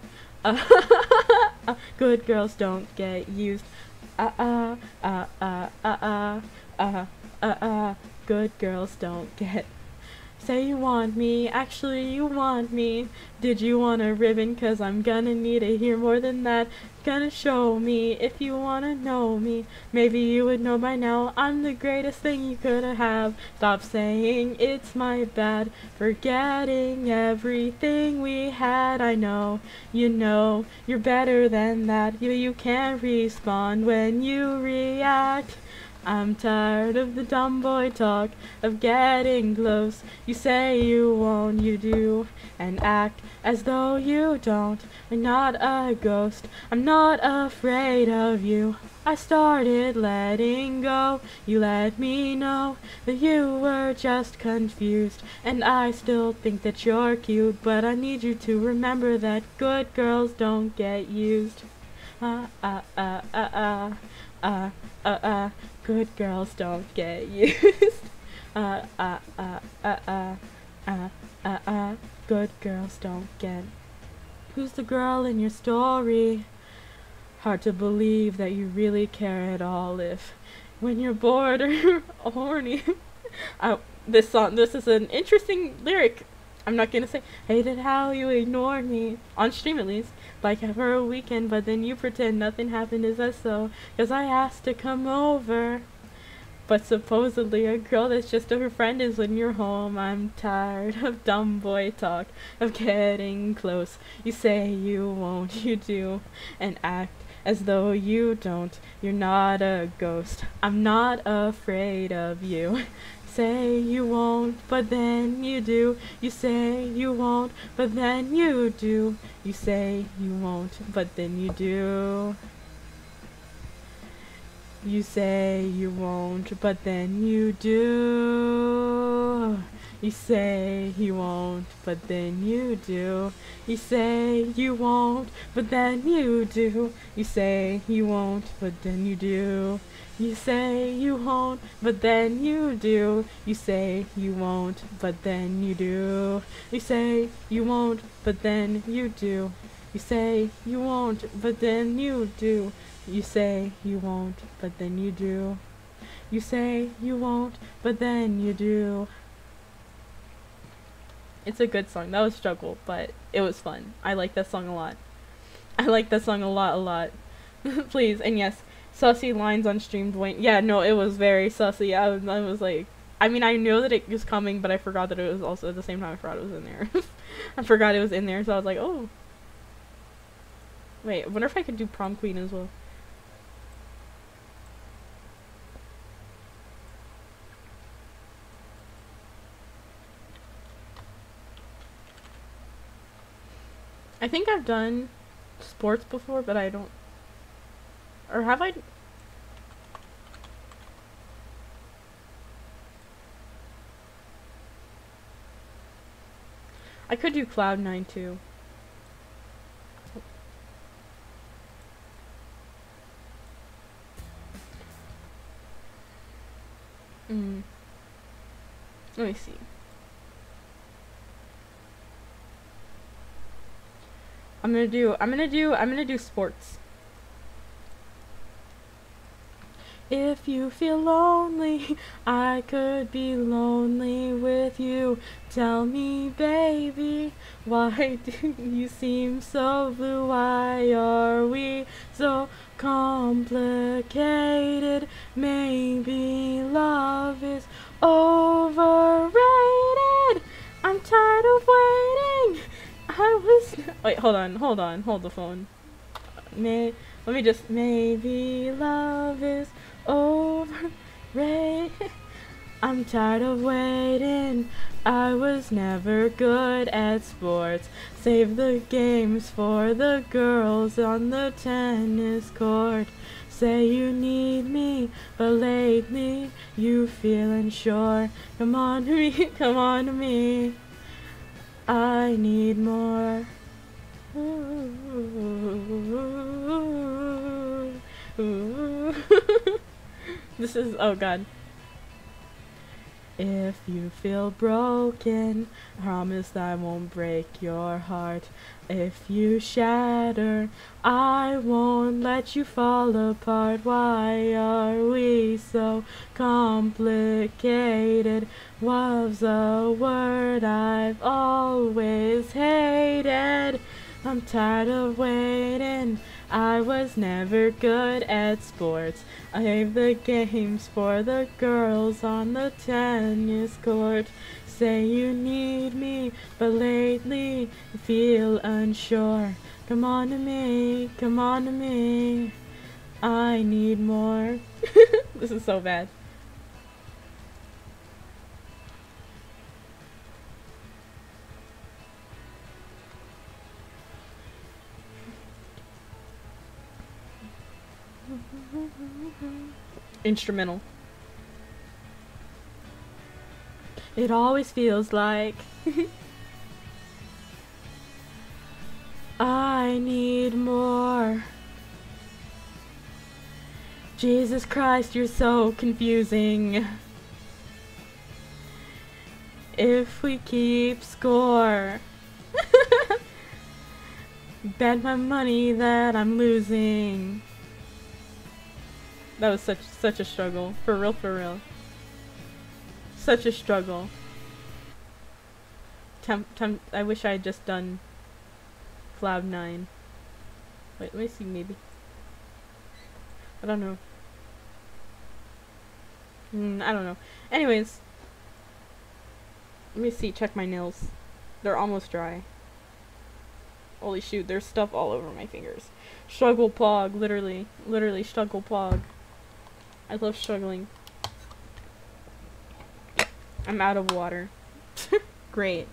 Uh, good girls don't get used. Uh uh uh uh uh uh uh uh uh. Good girls don't get. Say you want me, actually you want me. Did you want a ribbon? Cause I'm gonna need to hear more than that. Gonna show me if you wanna know me. Maybe you would know by now I'm the greatest thing you could have. Stop saying it's my bad, forgetting everything we had. I know, you know, you're better than that. You, you can't respond when you react. I'm tired of the dumb boy talk, of getting close. You say you won't, you do, and act as though you don't. I'm not a ghost, I'm not afraid of you. I started letting go, you let me know that you were just confused. And I still think that you're cute, but I need you to remember that good girls don't get used. Ah, ah, ah, ah, ah, ah, ah, ah. Good girls don't get used. Uh, uh, uh, uh, uh, uh, uh, uh. Good girls don't get. Who's the girl in your story? Hard to believe that you really care at all if, when you're bored or horny. uh, this song, this is an interesting lyric. I'm not gonna say, hated how you ignored me, on stream at least, like for a weekend, but then you pretend nothing happened, is that so? Cause I asked to come over, but supposedly a girl that's just her friend is when you're home. I'm tired of dumb boy talk, of getting close. You say you won't, you do, and act as though you don't. You're not a ghost, I'm not afraid of you. Say you won't, but then you do. You say you won't, but then you do. You say you won't, but then you do. You say you won't, but then you do. You say you won't, but then you do. You say you won't, but then you do. You say you won't, but then you do. You say you won't, but then you do. You say you won't, but then you do. You say you won't, but then you do. You say you won't, but then you do. You say you won't, but then you do. You say you won't, but then you do. It's a good song. That was struggle, but it was fun. I like that song a lot. I like that song a lot, a lot. Please, and yes, sussy lines on stream, Dwayne. Yeah, no, it was very sussy. I was, I was like, I mean, I knew that it was coming, but I forgot that it was also at the same time. I forgot it was in there. I forgot it was in there, so I was like, oh. Wait, I wonder if I could do prom queen as well. I think I've done sports before, but I don't. Or have I? I could do Cloud nine too. Mm. Let me see. I'm gonna do, I'm gonna do, I'm gonna do sports. If you feel lonely, I could be lonely with you. Tell me, baby, why do you seem so blue? Why are we so complicated? Maybe love is overrated. I'm tired of waiting. I was. Wait, hold on, hold on, hold the phone. May let me just. Maybe love is overrated. I'm tired of waiting. I was never good at sports. Save the games for the girls on the tennis court. Say you need me, but lately you feel unsure. Come on to me, come on to me. I need more. Ooh, ooh, ooh. This is, oh god. If you feel broken, I promise I won't break your heart. If you shatter, I won't let you fall apart. Why are we so complicated? Love's a word I've always hated. I'm tired of waiting. I was never good at sports. I save the games for the girls on the tennis court. Say you need me, but lately you feel unsure. Come on to me, come on to me. I need more. This is so bad. Instrumental. It always feels like I need more. Jesus Christ, you're so confusing. If we keep score, bet my money that I'm losing. That was such such a struggle. For real, for real. Such a struggle. Temp, temp, I wish I had just done Cloud nine. Wait, let me see, maybe. I don't know. Mm, I don't know. Anyways. Let me see, check my nails. They're almost dry. Holy shoot, there's stuff all over my fingers. Struggle pog, literally. Literally, struggle pog. I love struggling. I'm out of water. Great.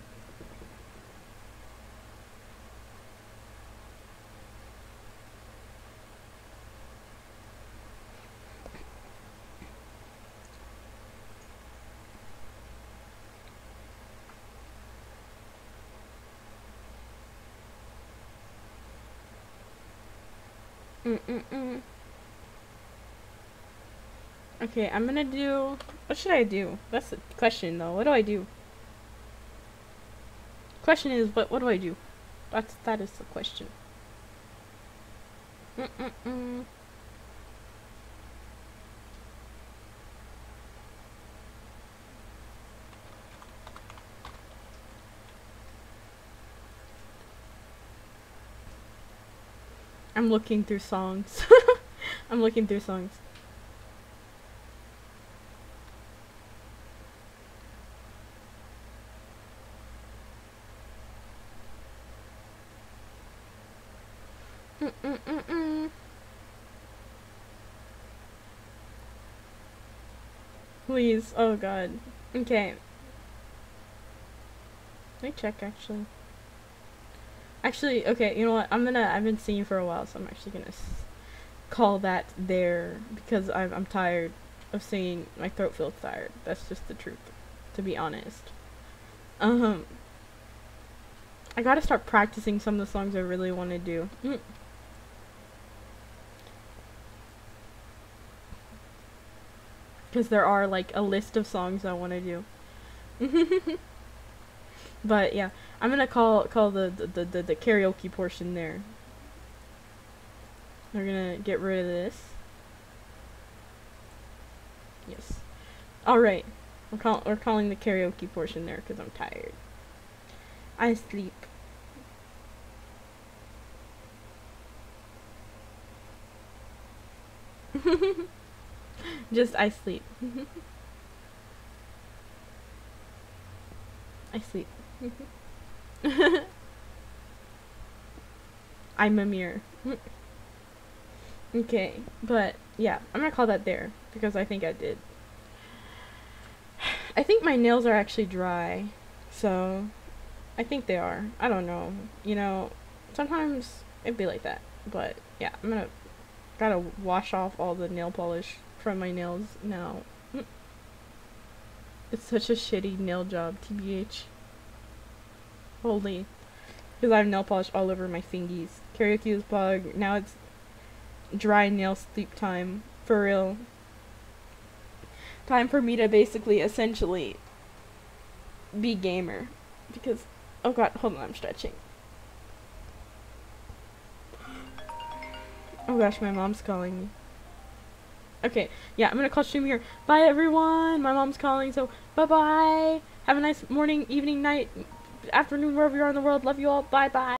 Mm-mm-mm. Okay, I'm gonna do... What should I do? That's the question, though. What do I do? Question is, what what do I do? That's, that is the question. Mm-mm-mm. I'm looking through songs. I'm looking through songs. Mm-mm-mm-mm. Please. Oh god. Okay. Let me check actually. Actually, okay, you know what? I'm gonna, I've been singing for a while, so I'm actually gonna s call that there because I'm, I'm tired of singing. My throat feels tired. That's just the truth, to be honest. Um, I gotta start practicing some of the songs I really want to do. Mm. Because there are like a list of songs I want to do. But yeah, I'm gonna call call the the, the the karaoke portion there. We're gonna get rid of this. Yes. All right. We're call we're calling the karaoke portion there because I'm tired. I sleep. Just I sleep. I sleep. I'm a mirror. Okay, but yeah, I'm gonna call that there because I think I did. I think my nails are actually dry, so I think they are. I don't know. You know, sometimes it'd be like that, but yeah, I'm gonna gotta wash off all the nail polish from my nails now. It's such a shitty nail job, T B H. Holy. Because I have nail polish all over my fingies. Karaoke is bug. Now it's dry nail sleep time. For real. Time for me to basically, essentially, be gamer. Because, oh god, hold on, I'm stretching. Oh gosh, my mom's calling me. Okay, yeah, I'm gonna call stream here. Bye everyone! My mom's calling, so bye-bye! Have a nice morning, evening, night, afternoon, wherever you are in the world. Love you all. Bye-bye!